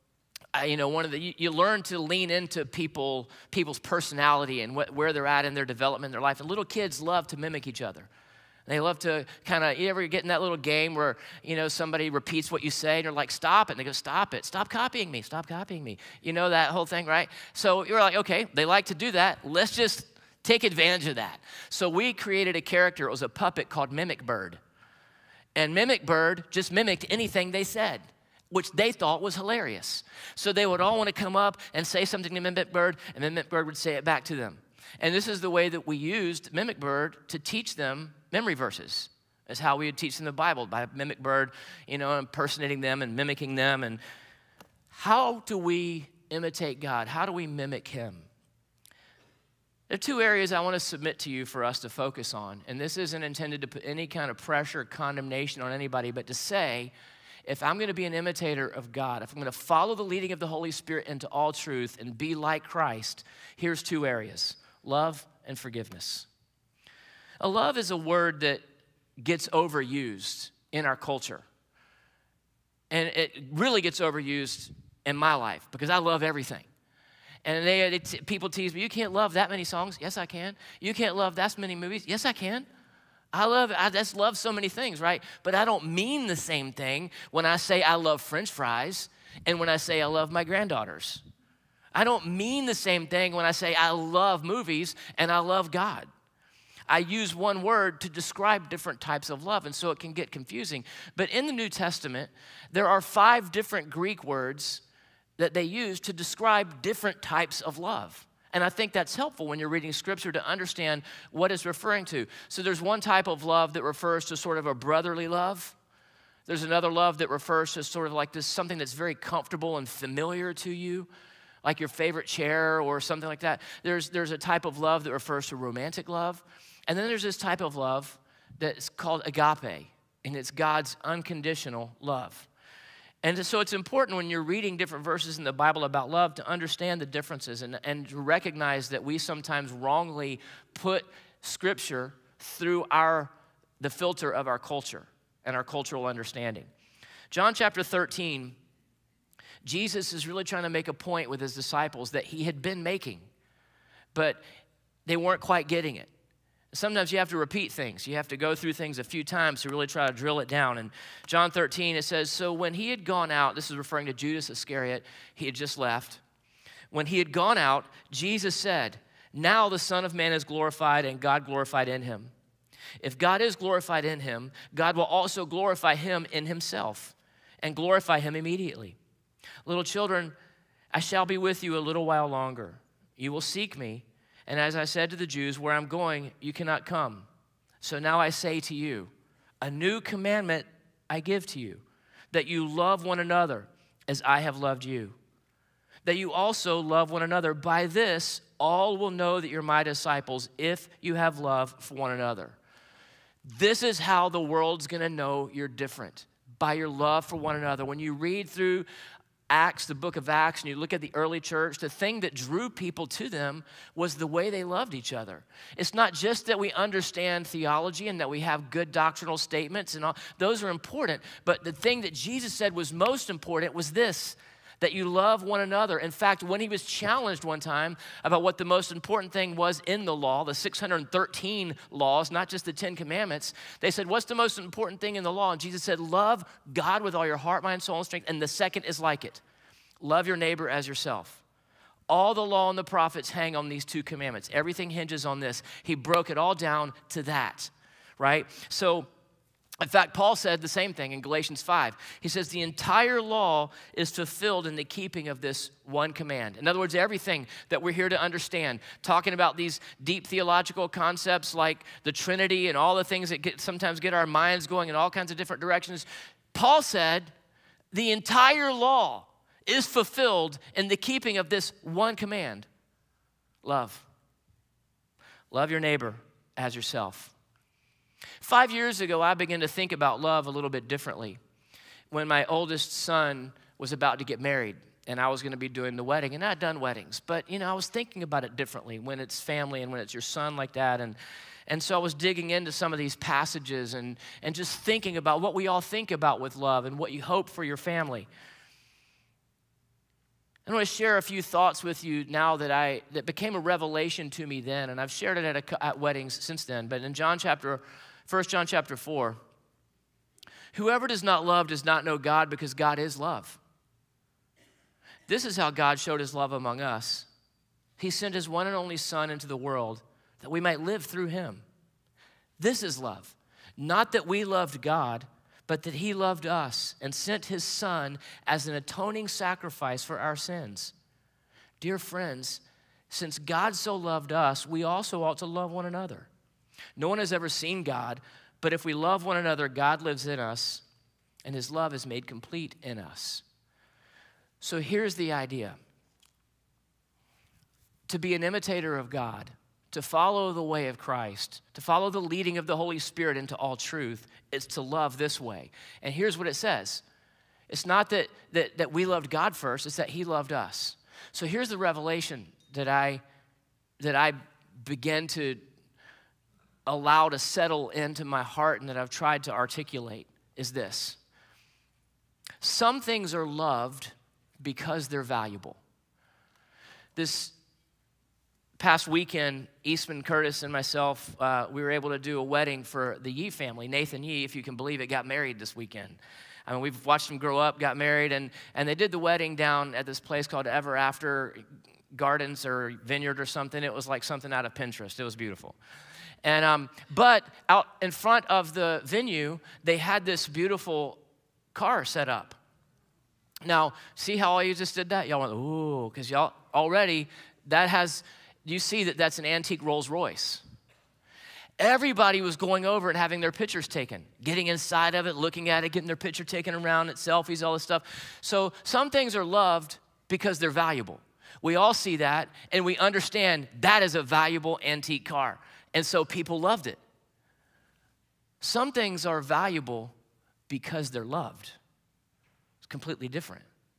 B: you learn to lean into people's personality and where they're at in their development in their life. And little kids love to mimic each other. They love to you ever get in that little game where, somebody repeats what you say and they're like, stop it. And they go, stop it. Stop copying me. Stop copying me. You know that whole thing, right? So you're like, okay, they like to do that. Let's just take advantage of that. So we created a character. It was a puppet called Mimic Bird. And Mimic Bird just mimicked anything they said, which they thought was hilarious. So they would all want to come up and say something to Mimic Bird, and Mimic Bird would say it back to them. And this is the way that we used Mimic Bird to teach them memory verses. That's how we would teach them the Bible, by Mimic Bird, impersonating them and mimicking them. And how do we imitate God? How do we mimic him? There are two areas I want to submit to you for us to focus on. And this isn't intended to put any kind of pressure or condemnation on anybody, but to say, if I'm going to be an imitator of God, if I'm going to follow the leading of the Holy Spirit into all truth and be like Christ, here's two areas: love and forgiveness. Love is a word that gets overused in our culture. And it really gets overused in my life because I love everything. And people tease me, you can't love that many songs. Yes, I can. You can't love that many movies. Yes, I can. I just love so many things, right? But I don't mean the same thing when I say I love French fries and when I say I love my granddaughters. I don't mean the same thing when I say I love movies and I love God. I use one word to describe different types of love, and so it can get confusing. But in the New Testament, there are 5 different Greek words that they use to describe different types of love. And I think that's helpful when you're reading Scripture to understand what it's referring to. So there's one type of love that refers to sort of a brotherly love. There's another love that refers to sort of like this, something that's very comfortable and familiar to you, like your favorite chair or something like that. There's a type of love that refers to romantic love. And then there's this type of love that's called agape, and it's God's unconditional love. And so it's important when you're reading different verses in the Bible about love to understand the differences and to recognize that we sometimes wrongly put Scripture through the filter of our culture and our cultural understanding. John chapter 13, Jesus is really trying to make a point with his disciples that he had been making, but they weren't quite getting it. Sometimes you have to repeat things. You have to go through things a few times to really try to drill it down. And John 13, it says, so when he had gone out, this is referring to Judas Iscariot, he had just left. When he had gone out, Jesus said, now the Son of Man is glorified and God glorified in him. If God is glorified in him, God will also glorify him in himself and glorify him immediately. Little children, I shall be with you a little while longer. You will seek me. And as I said to the Jews, where I'm going, you cannot come. So now I say to you, a new commandment I give to you, that you love one another as I have loved you, that you also love one another. By this, all will know that you're my disciples if you have love for one another. This is how the world's going to know you're different, by your love for one another. When you read through Acts, the book of Acts, and you look at the early church, the thing that drew people to them was the way they loved each other. It's not just that we understand theology and that we have good doctrinal statements and all. Those are important, but the thing that Jesus said was most important was this, that you love one another. In fact, when he was challenged one time about what the most important thing was in the law, the 613 laws, not just the 10 commandments, they said, what's the most important thing in the law? And Jesus said, love God with all your heart, mind, soul, and strength. And the second is like it. Love your neighbor as yourself. All the law and the prophets hang on these two commandments. Everything hinges on this. He broke it all down to that, right? So, in fact, Paul said the same thing in Galatians 5. He says the entire law is fulfilled in the keeping of this one command. In other words, everything that we're here to understand, talking about these deep theological concepts like the Trinity and all the things that sometimes get our minds going in all kinds of different directions, Paul said the entire law is fulfilled in the keeping of this one command. Love. Love your neighbor as yourself. 5 years ago, I began to think about love a little bit differently when my oldest son was about to get married and I was going to be doing the wedding. And I'd done weddings, but, I was thinking about it differently when it's family and when it's your son like that. And so I was digging into some of these passages and just thinking about what we all think about with love and what you hope for your family. I want to share a few thoughts with you now that became a revelation to me then, and I've shared it at weddings since then. But in 1 John chapter 4, whoever does not love does not know God, because God is love. This is how God showed his love among us. He sent his one and only Son into the world that we might live through him. This is love. Not that we loved God, but that he loved us and sent his Son as an atoning sacrifice for our sins. Dear friends, since God so loved us, we also ought to love one another. No one has ever seen God, but if we love one another, God lives in us, and his love is made complete in us. So here's the idea. To be an imitator of God, to follow the way of Christ, to follow the leading of the Holy Spirit into all truth, is to love this way. And here's what it says. It's not that we loved God first, it's that he loved us. So here's the revelation that I began to allow to settle into my heart and that I've tried to articulate is this. Some things are loved because they're valuable. This past weekend, Eastman Curtis and myself, we were able to do a wedding for the Yee family. Nathan Yee, if you can believe it, got married this weekend. I mean, we've watched them grow up, got married, and they did the wedding down at this place called Ever After Gardens or Vineyard or something. It was like something out of Pinterest. It was beautiful. And but out in front of the venue, they had this beautiful car set up. Now, see how you just did that? Y'all went, ooh, because y'all already, you see that that's an antique Rolls Royce. Everybody was going over and having their pictures taken, getting inside of it, looking at it, getting their picture taken around it, selfies, all this stuff. So some things are loved because they're valuable. We all see that, and we understand that is a valuable antique car. And so people loved it. Some things are valuable because they're loved. It's completely different.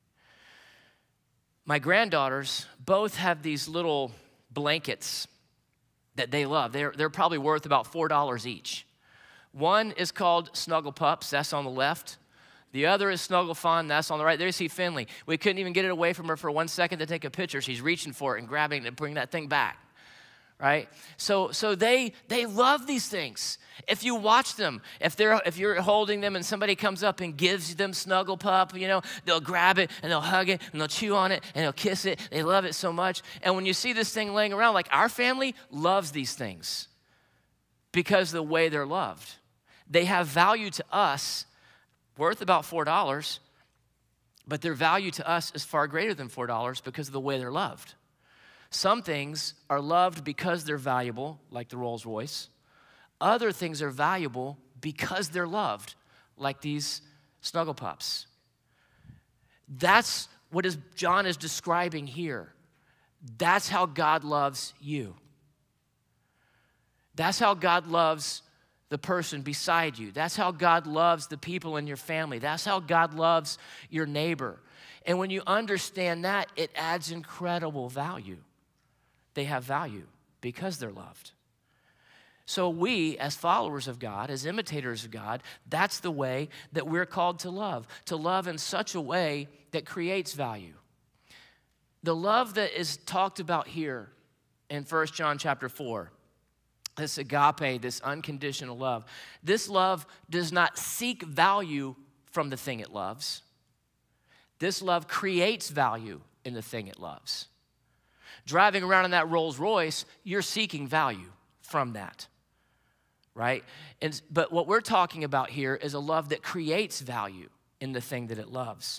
B: My granddaughters both have these little blankets that they love. They're probably worth about $4 each. One is called Snuggle Pups. That's on the left. The other is Snuggle Fun. That's on the right. There you see Finley. We couldn't even get it away from her for 1 second to take a picture. She's reaching for it and grabbing it to bring that thing back, right? So they love these things. If you watch them, if you're holding them and somebody comes up and gives them Snuggle Pup, you know, they'll grab it and they'll hug it and they'll chew on it and they'll kiss it. They love it so much. And when you see this thing laying around, like our family loves these things because of the way they're loved. They have value to us, worth about $4, but their value to us is far greater than $4 because of the way they're loved. Some things are loved because they're valuable, like the Rolls Royce. Other things are valuable because they're loved, like these Snuggle Pups. That's what John is describing here. That's how God loves you. That's how God loves the person beside you. That's how God loves the people in your family. That's how God loves your neighbor. And when you understand that, it adds incredible value. They have value because they're loved. So we, as followers of God, as imitators of God, that's the way that we're called to love in such a way that creates value. The love that is talked about here in 1 John chapter 4, this agape, this unconditional love. This love does not seek value from the thing it loves. This love creates value in the thing it loves. Driving around in that Rolls Royce, you're seeking value from that, right? But what we're talking about here is a love that creates value in the thing that it loves.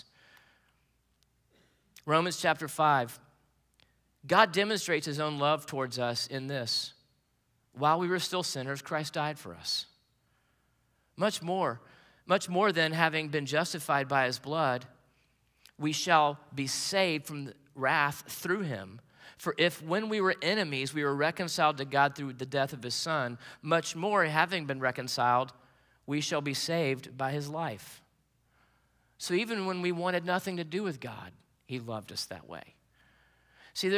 B: Romans chapter 5, God demonstrates his own love towards us in this. While we were still sinners, Christ died for us. Much more than having been justified by his blood, we shall be saved from wrath through him. For if when we were enemies, we were reconciled to God through the death of his son, much more, having been reconciled, we shall be saved by his life. So even when we wanted nothing to do with God, he loved us that way. See,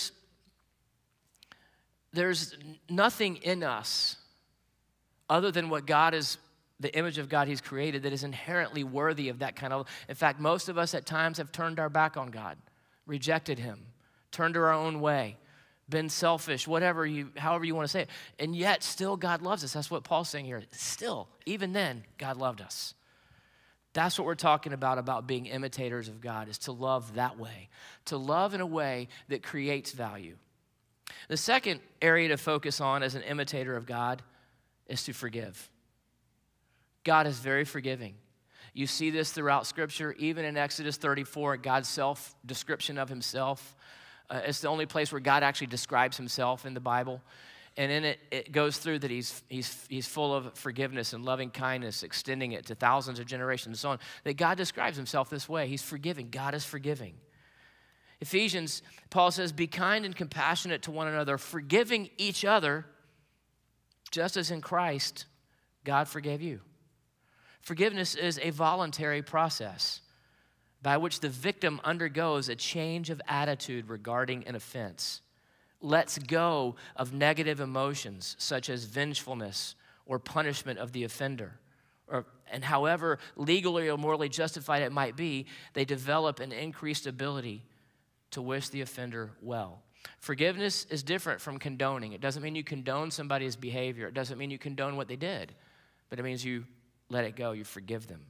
B: there's nothing in us other than what God is, the image of God he's created, that is inherently worthy of that kind of. In fact, most of us at times have turned our back on God, rejected him, turned our own way, been selfish, however you want to say it. And yet still God loves us. That's what Paul's saying here. Still, even then, God loved us. That's what we're talking about being imitators of God, is to love that way, to love in a way that creates value. The second area to focus on as an imitator of God is to forgive. God is very forgiving. You see this throughout Scripture, even in Exodus 34, God's self-description of himself. It's the only place where God actually describes himself in the Bible. And in it goes through that he's full of forgiveness and loving kindness, extending it to thousands of generations and so on. That God describes himself this way. He's forgiving. God is forgiving. Ephesians, Paul says, be kind and compassionate to one another, forgiving each other, just as in Christ, God forgave you. Forgiveness is a voluntary process by which the victim undergoes a change of attitude regarding an offense, lets go of negative emotions such as vengefulness or punishment of the offender, and however legally or morally justified it might be, they develop an increased ability to wish the offender well. Forgiveness is different from condoning. It doesn't mean you condone somebody's behavior. It doesn't mean you condone what they did, but it means you let it go, you forgive them.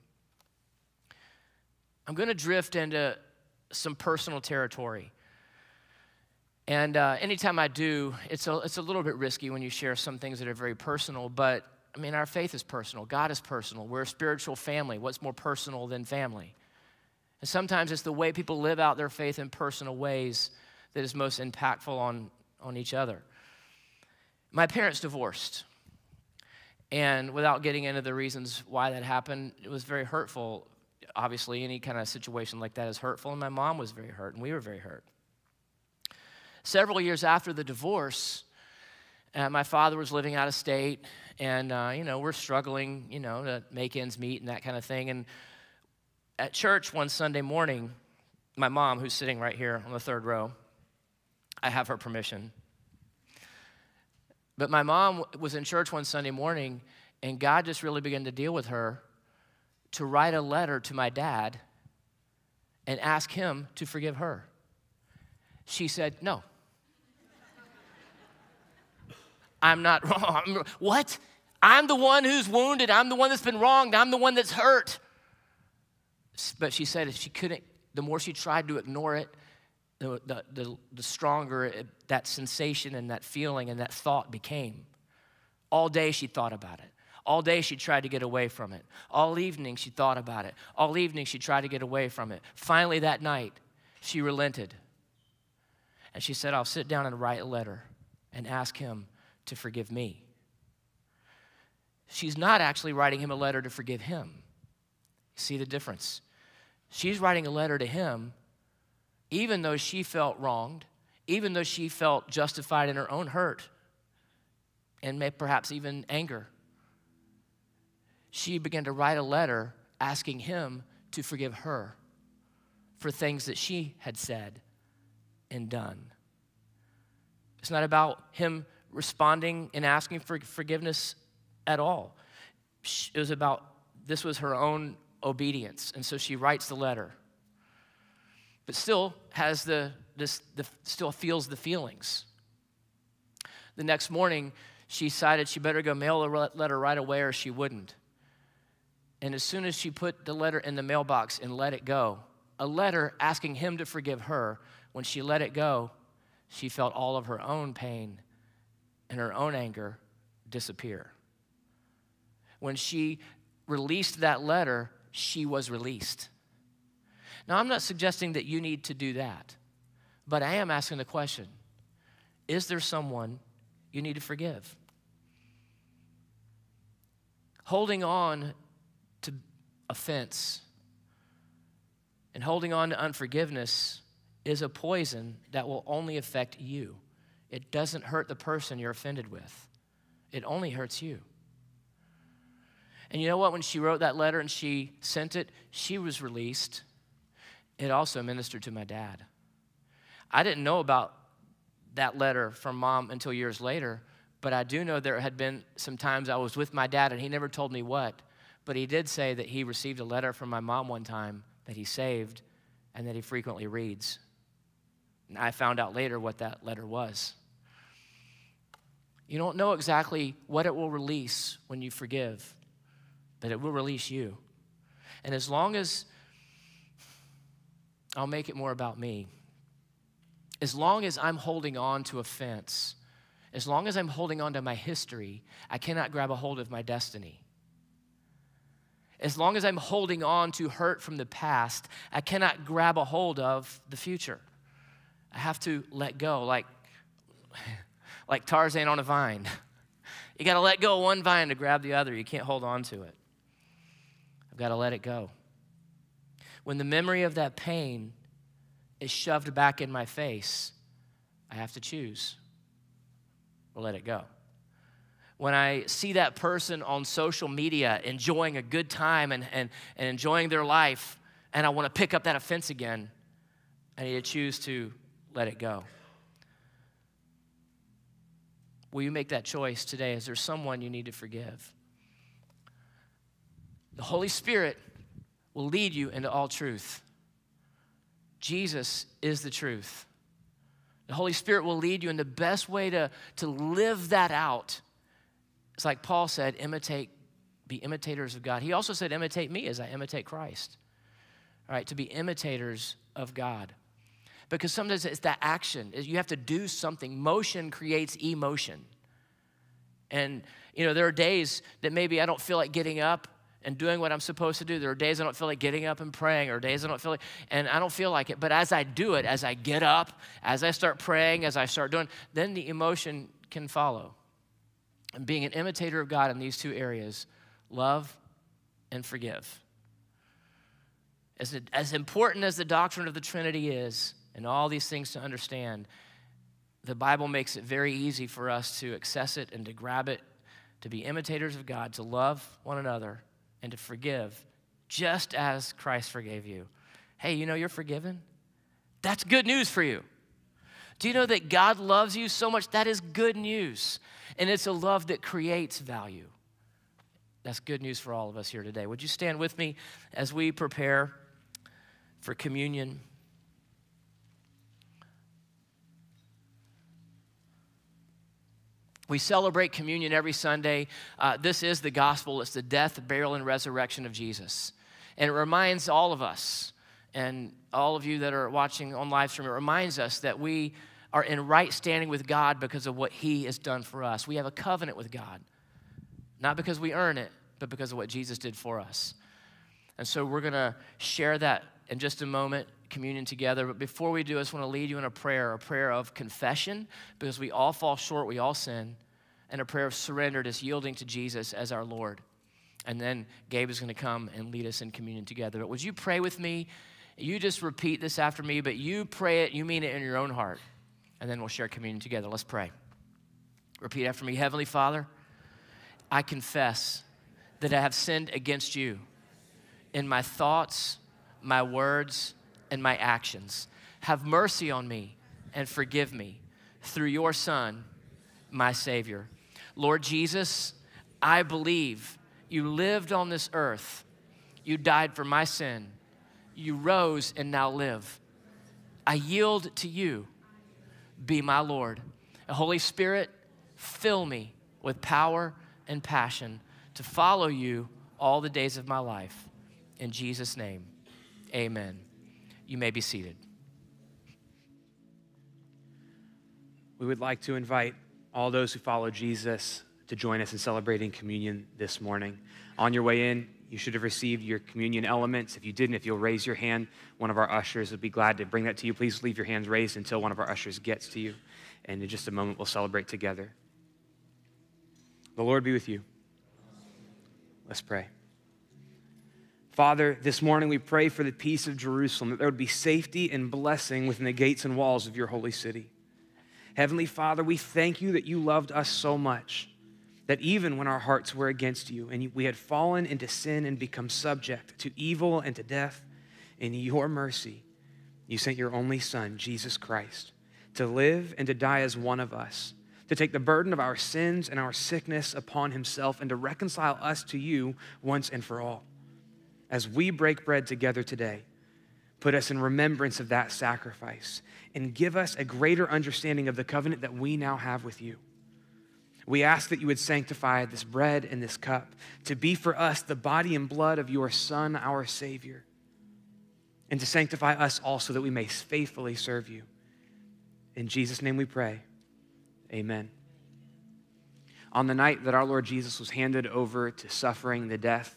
B: I'm going to drift into some personal territory. And anytime I do, it's a little bit risky when you share some things that are very personal, but I mean, our faith is personal. God is personal. We're a spiritual family. What's more personal than family? And sometimes it's the way people live out their faith in personal ways that is most impactful on each other. My parents divorced. And without getting into the reasons why that happened, it was very hurtful. Obviously, any kind of situation like that is hurtful. And my mom was very hurt, and we were very hurt. Several years after the divorce, my father was living out of state. And, we're struggling, to make ends meet and that kind of thing. And at church one Sunday morning, my mom, who's sitting right here on the third row, I have her permission. But my mom was in church one Sunday morning, and God just really began to deal with her to write a letter to my dad and ask him to forgive her. She said, no. I'm not wrong. What? I'm the one who's wounded. I'm the one that's been wronged. I'm the one that's hurt. But she said if she couldn't, the more she tried to ignore it, the stronger that sensation and that feeling and that thought became. All day she thought about it. All day she tried to get away from it. All evening she thought about it. All evening she tried to get away from it. Finally that night, she relented. And she said, I'll sit down and write a letter and ask him to forgive me. She's not actually writing him a letter to forgive him. See the difference? She's writing a letter to him even though she felt wronged, even though she felt justified in her own hurt and perhaps even anger. She began to write a letter asking him to forgive her for things that she had said and done. It's not about him responding and asking for forgiveness at all. It was about, this was her own obedience. And so she writes the letter, but still has still feels the feelings. The next morning, she decided she better go mail the letter right away or she wouldn't. And as soon as she put the letter in the mailbox and let it go, a letter asking him to forgive her, when she let it go, she felt all of her own pain and her own anger disappear. When she released that letter, she was released. Now, I'm not suggesting that you need to do that, but I am asking the question, is there someone you need to forgive? Holding on to offense and holding on to unforgiveness is a poison that will only affect you. It doesn't hurt the person you're offended with. It only hurts you. And you know what? When she wrote that letter and she sent it, she was released. It also ministered to my dad. I didn't know about that letter from Mom until years later, but I do know there had been some times I was with my dad and he never told me what, but he did say that he received a letter from my mom one time that he saved and that he frequently reads. And I found out later what that letter was. You don't know exactly what it will release when you forgive, but it will release you. And as long as, I'll make it more about me, as long as I'm holding on to offense, as long as I'm holding on to my history, I cannot grab a hold of my destiny. As long as I'm holding on to hurt from the past, I cannot grab a hold of the future. I have to let go, like Tarzan on a vine. You got to let go of one vine to grab the other. You can't hold on to it. I've got to let it go. When the memory of that pain is shoved back in my face, I have to choose or let it go. When I see that person on social media enjoying a good time and enjoying their life, and I want to pick up that offense again, I need to choose to let it go. Will you make that choice today? Is there someone you need to forgive? The Holy Spirit will lead you into all truth. Jesus is the truth. The Holy Spirit will lead you in the best way to live that out. It's like Paul said, be imitators of God. He also said, imitate me as I imitate Christ. All right, to be imitators of God. Because sometimes it's that action. You have to do something. Motion creates emotion. And, there are days that maybe I don't feel like getting up and doing what I'm supposed to do. There are days I don't feel like getting up and praying, or days I don't feel like, and I don't feel like it. But as I do it, as I get up, as I start praying, as I start doing, then the emotion can follow. And being an imitator of God in these two areas, love and forgive. As important as the doctrine of the Trinity is, and all these things to understand, the Bible makes it very easy for us to access it and to grab it, to be imitators of God, to love one another, and to forgive, just as Christ forgave you. Hey, you're forgiven? That's good news for you. Do you know that God loves you so much? That is good news. And it's a love that creates value. That's good news for all of us here today. Would you stand with me as we prepare for communion? We celebrate communion every Sunday. This is the gospel. It's the death, burial, and resurrection of Jesus. And it reminds all of us, and all of you that are watching on live stream, it reminds us that we are in right standing with God because of what he has done for us. We have a covenant with God, not because we earn it, but because of what Jesus did for us. And so we're going to share that in just a moment, communion together. But before we do, I just want to lead you in a prayer of confession, because we all fall short, we all sin, and a prayer of surrender, just yielding to Jesus as our Lord. And then Gabe is going to come and lead us in communion together. But would you pray with me? You just repeat this after me, but you pray it, you mean it in your own heart. And then we'll share communion together. Let's pray. Repeat after me. Heavenly Father, I confess that I have sinned against you in my thoughts, my words, and my actions. Have mercy on me and forgive me through your Son, my Savior. Lord Jesus, I believe you lived on this earth. You died for my sin. You rose and now live. I yield to you. Be my Lord. And Holy Spirit, fill me with power and passion to follow you all the days of my life. In Jesus' name, amen. You may be seated.
E: We would like to invite all those who follow Jesus to join us in celebrating communion this morning. On your way in, you should have received your communion elements. If you didn't, if you'll raise your hand, one of our ushers would be glad to bring that to you. Please leave your hands raised until one of our ushers gets to you. And in just a moment, we'll celebrate together. The Lord be with you. Let's pray. Father, this morning we pray for the peace of Jerusalem, that there would be safety and blessing within the gates and walls of your holy city. Heavenly Father, we thank you that you loved us so much, that even when our hearts were against you and we had fallen into sin and become subject to evil and to death, in your mercy, you sent your only Son, Jesus Christ, to live and to die as one of us, to take the burden of our sins and our sickness upon himself and to reconcile us to you once and for all. As we break bread together today, put us in remembrance of that sacrifice and give us a greater understanding of the covenant that we now have with you. We ask that you would sanctify this bread and this cup to be for us the body and blood of your Son, our Savior, and to sanctify us also that we may faithfully serve you. In Jesus' name we pray, amen. On the night that our Lord Jesus was handed over to suffering the death,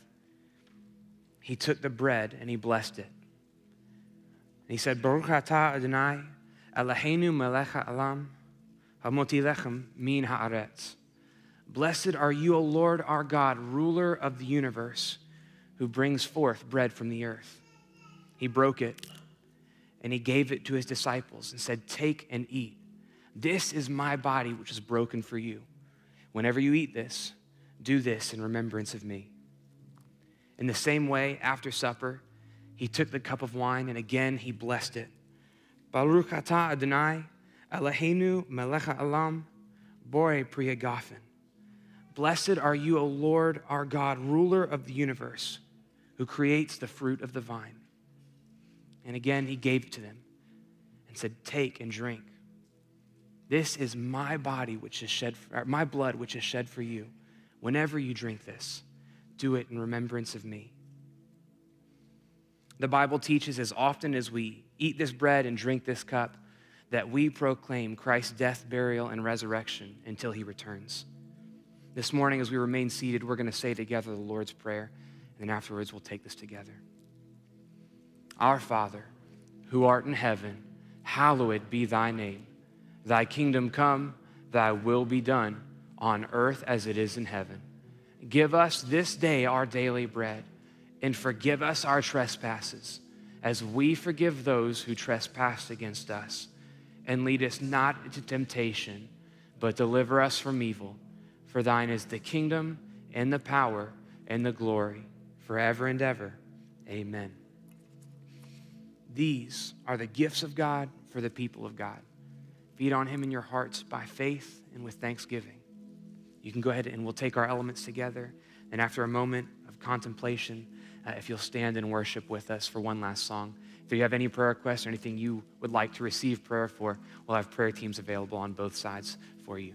E: he took the bread and he blessed it. And he said, Baruch atah Adonai, Eloheinu melech ha'olam, hamoti lechem min haaretz. Blessed are you, O Lord our God, ruler of the universe, who brings forth bread from the earth. He broke it and he gave it to his disciples and said, take and eat. This is my body, which is broken for you. Whenever you eat this, do this in remembrance of me. In the same way, after supper, he took the cup of wine and again he blessed it. Baruch atah Adonai, Eloheinu melech ha'olam, borei pri hagafen. Blessed are you, O Lord our God, ruler of the universe, who creates the fruit of the vine. And again he gave it to them and said, take and drink. This is my body, which is shed, my blood, which is shed for you. Whenever you drink this, do it in remembrance of me. The Bible teaches as often as we eat this bread and drink this cup that we proclaim Christ's death, burial, and resurrection until he returns. This morning, as we remain seated, we're going to say together the Lord's Prayer, and then afterwards we'll take this together. Our Father, who art in heaven, hallowed be thy name. Thy kingdom come, thy will be done, on earth as it is in heaven. Give us this day our daily bread, and forgive us our trespasses, as we forgive those who trespass against us. And lead us not into temptation, but deliver us from evil. For thine is the kingdom, and the power, and the glory, forever and ever. Amen. These are the gifts of God for the people of God. Feed on him in your hearts by faith and with thanksgiving. You can go ahead and we'll take our elements together. And after a moment of contemplation, if you'll stand and worship with us for one last song. If you have any prayer requests or anything you would like to receive prayer for, we'll have prayer teams available on both sides for you.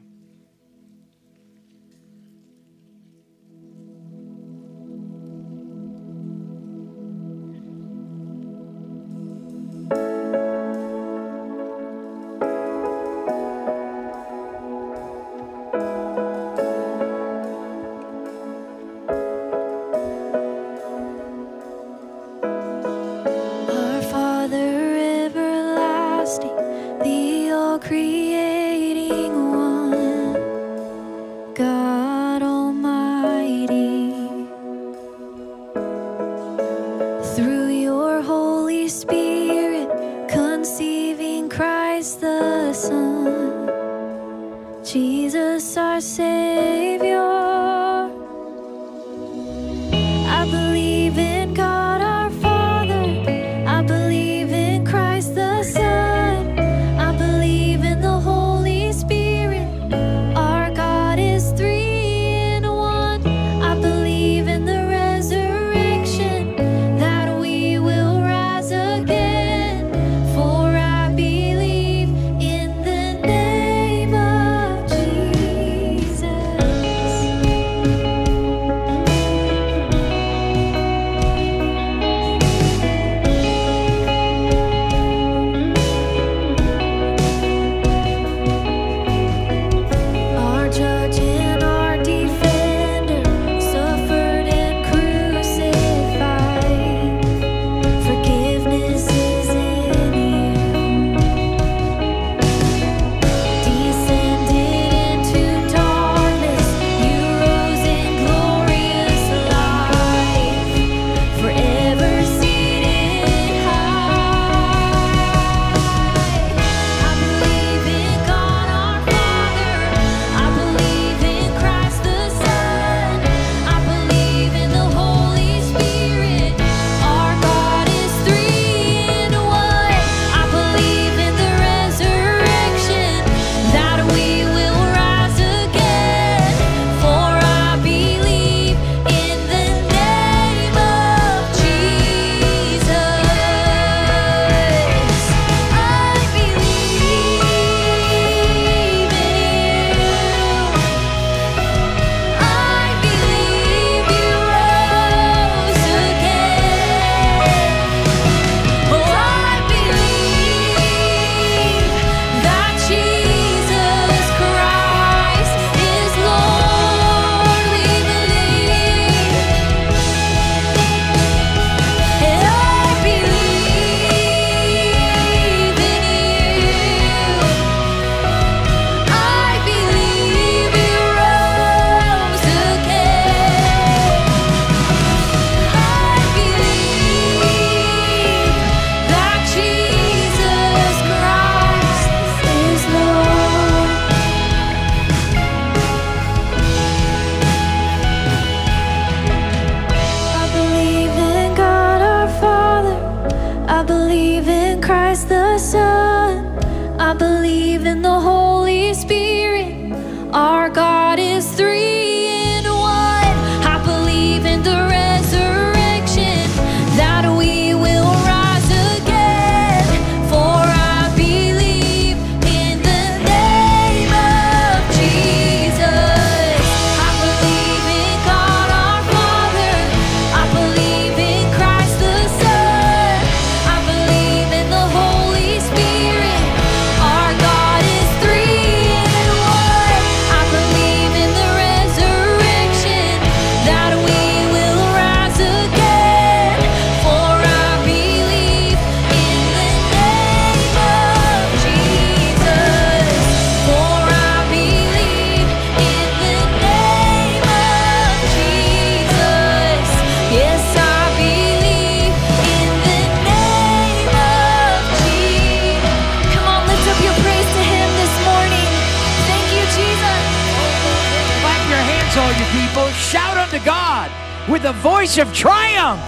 F: With a voice of triumph.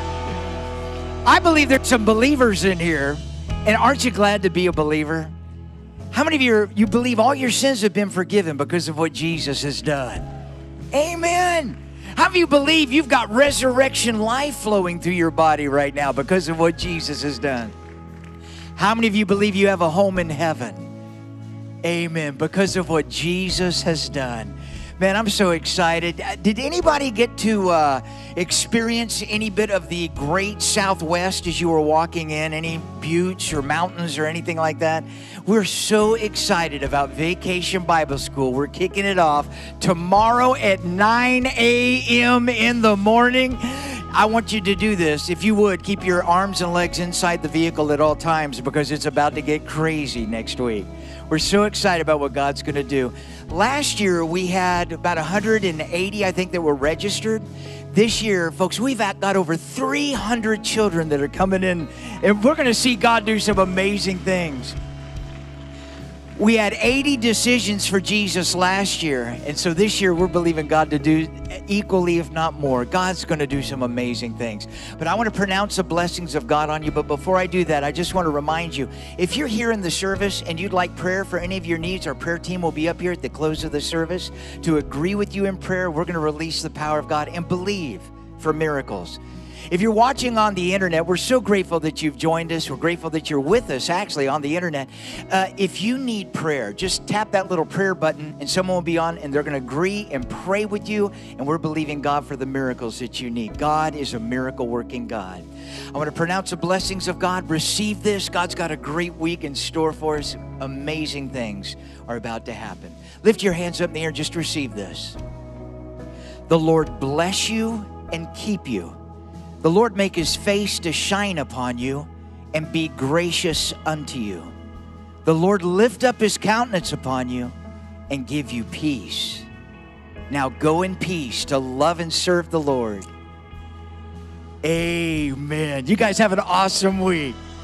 F: I believe there's some believers in here. And aren't you glad to be a believer? How many of you believe all your sins have been forgiven because of what Jesus has done? Amen. How many of you believe you've got resurrection life flowing through your body right now because of what Jesus has done? How many of you believe you have a home in heaven? Amen. Because of what Jesus has done. Man, I'm so excited. Did anybody get to experience any bit of the great Southwest as you were walking in? Any buttes or mountains or anything like that? We're so excited about Vacation Bible School. We're kicking it off tomorrow at 9 a.m. in the morning. I want you to do this. If you would, keep your arms and legs inside the vehicle at all times because it's about to get crazy next week. We're so excited about what God's going to do. Last year, we had about 180, I think, that were registered. This year, folks, we've got over 300 children that are coming in, and we're going to see God do some amazing things. We had 80 decisions for Jesus last year, and so this year we're believing God to do equally, if not more. God's going to do some amazing things. But I want to pronounce the blessings of God on you, but before I do that, I just want to remind you, if you're here in the service and you'd like prayer for any of your needs, our prayer team will be up here at the close of the service to agree with you in prayer. We're going to release the power of God and believe for miracles. If you're watching on the internet, we're so grateful that you've joined us. We're grateful that you're with us, actually, on the internet. If you need prayer, just tap that little prayer button, and someone will be on, and they're going to agree and pray with you, and we're believing God for the miracles that you need. God is a miracle-working God. I want to pronounce the blessings of God. Receive this. God's got a great week in store for us. Amazing things are about to happen. Lift your hands up in the air. Just receive this. The Lord bless you and keep you. The Lord make his face to shine upon you and be gracious unto you. The Lord lift up his countenance upon you and give you peace. Now go in peace to love and serve the Lord. Amen. You guys have an awesome week.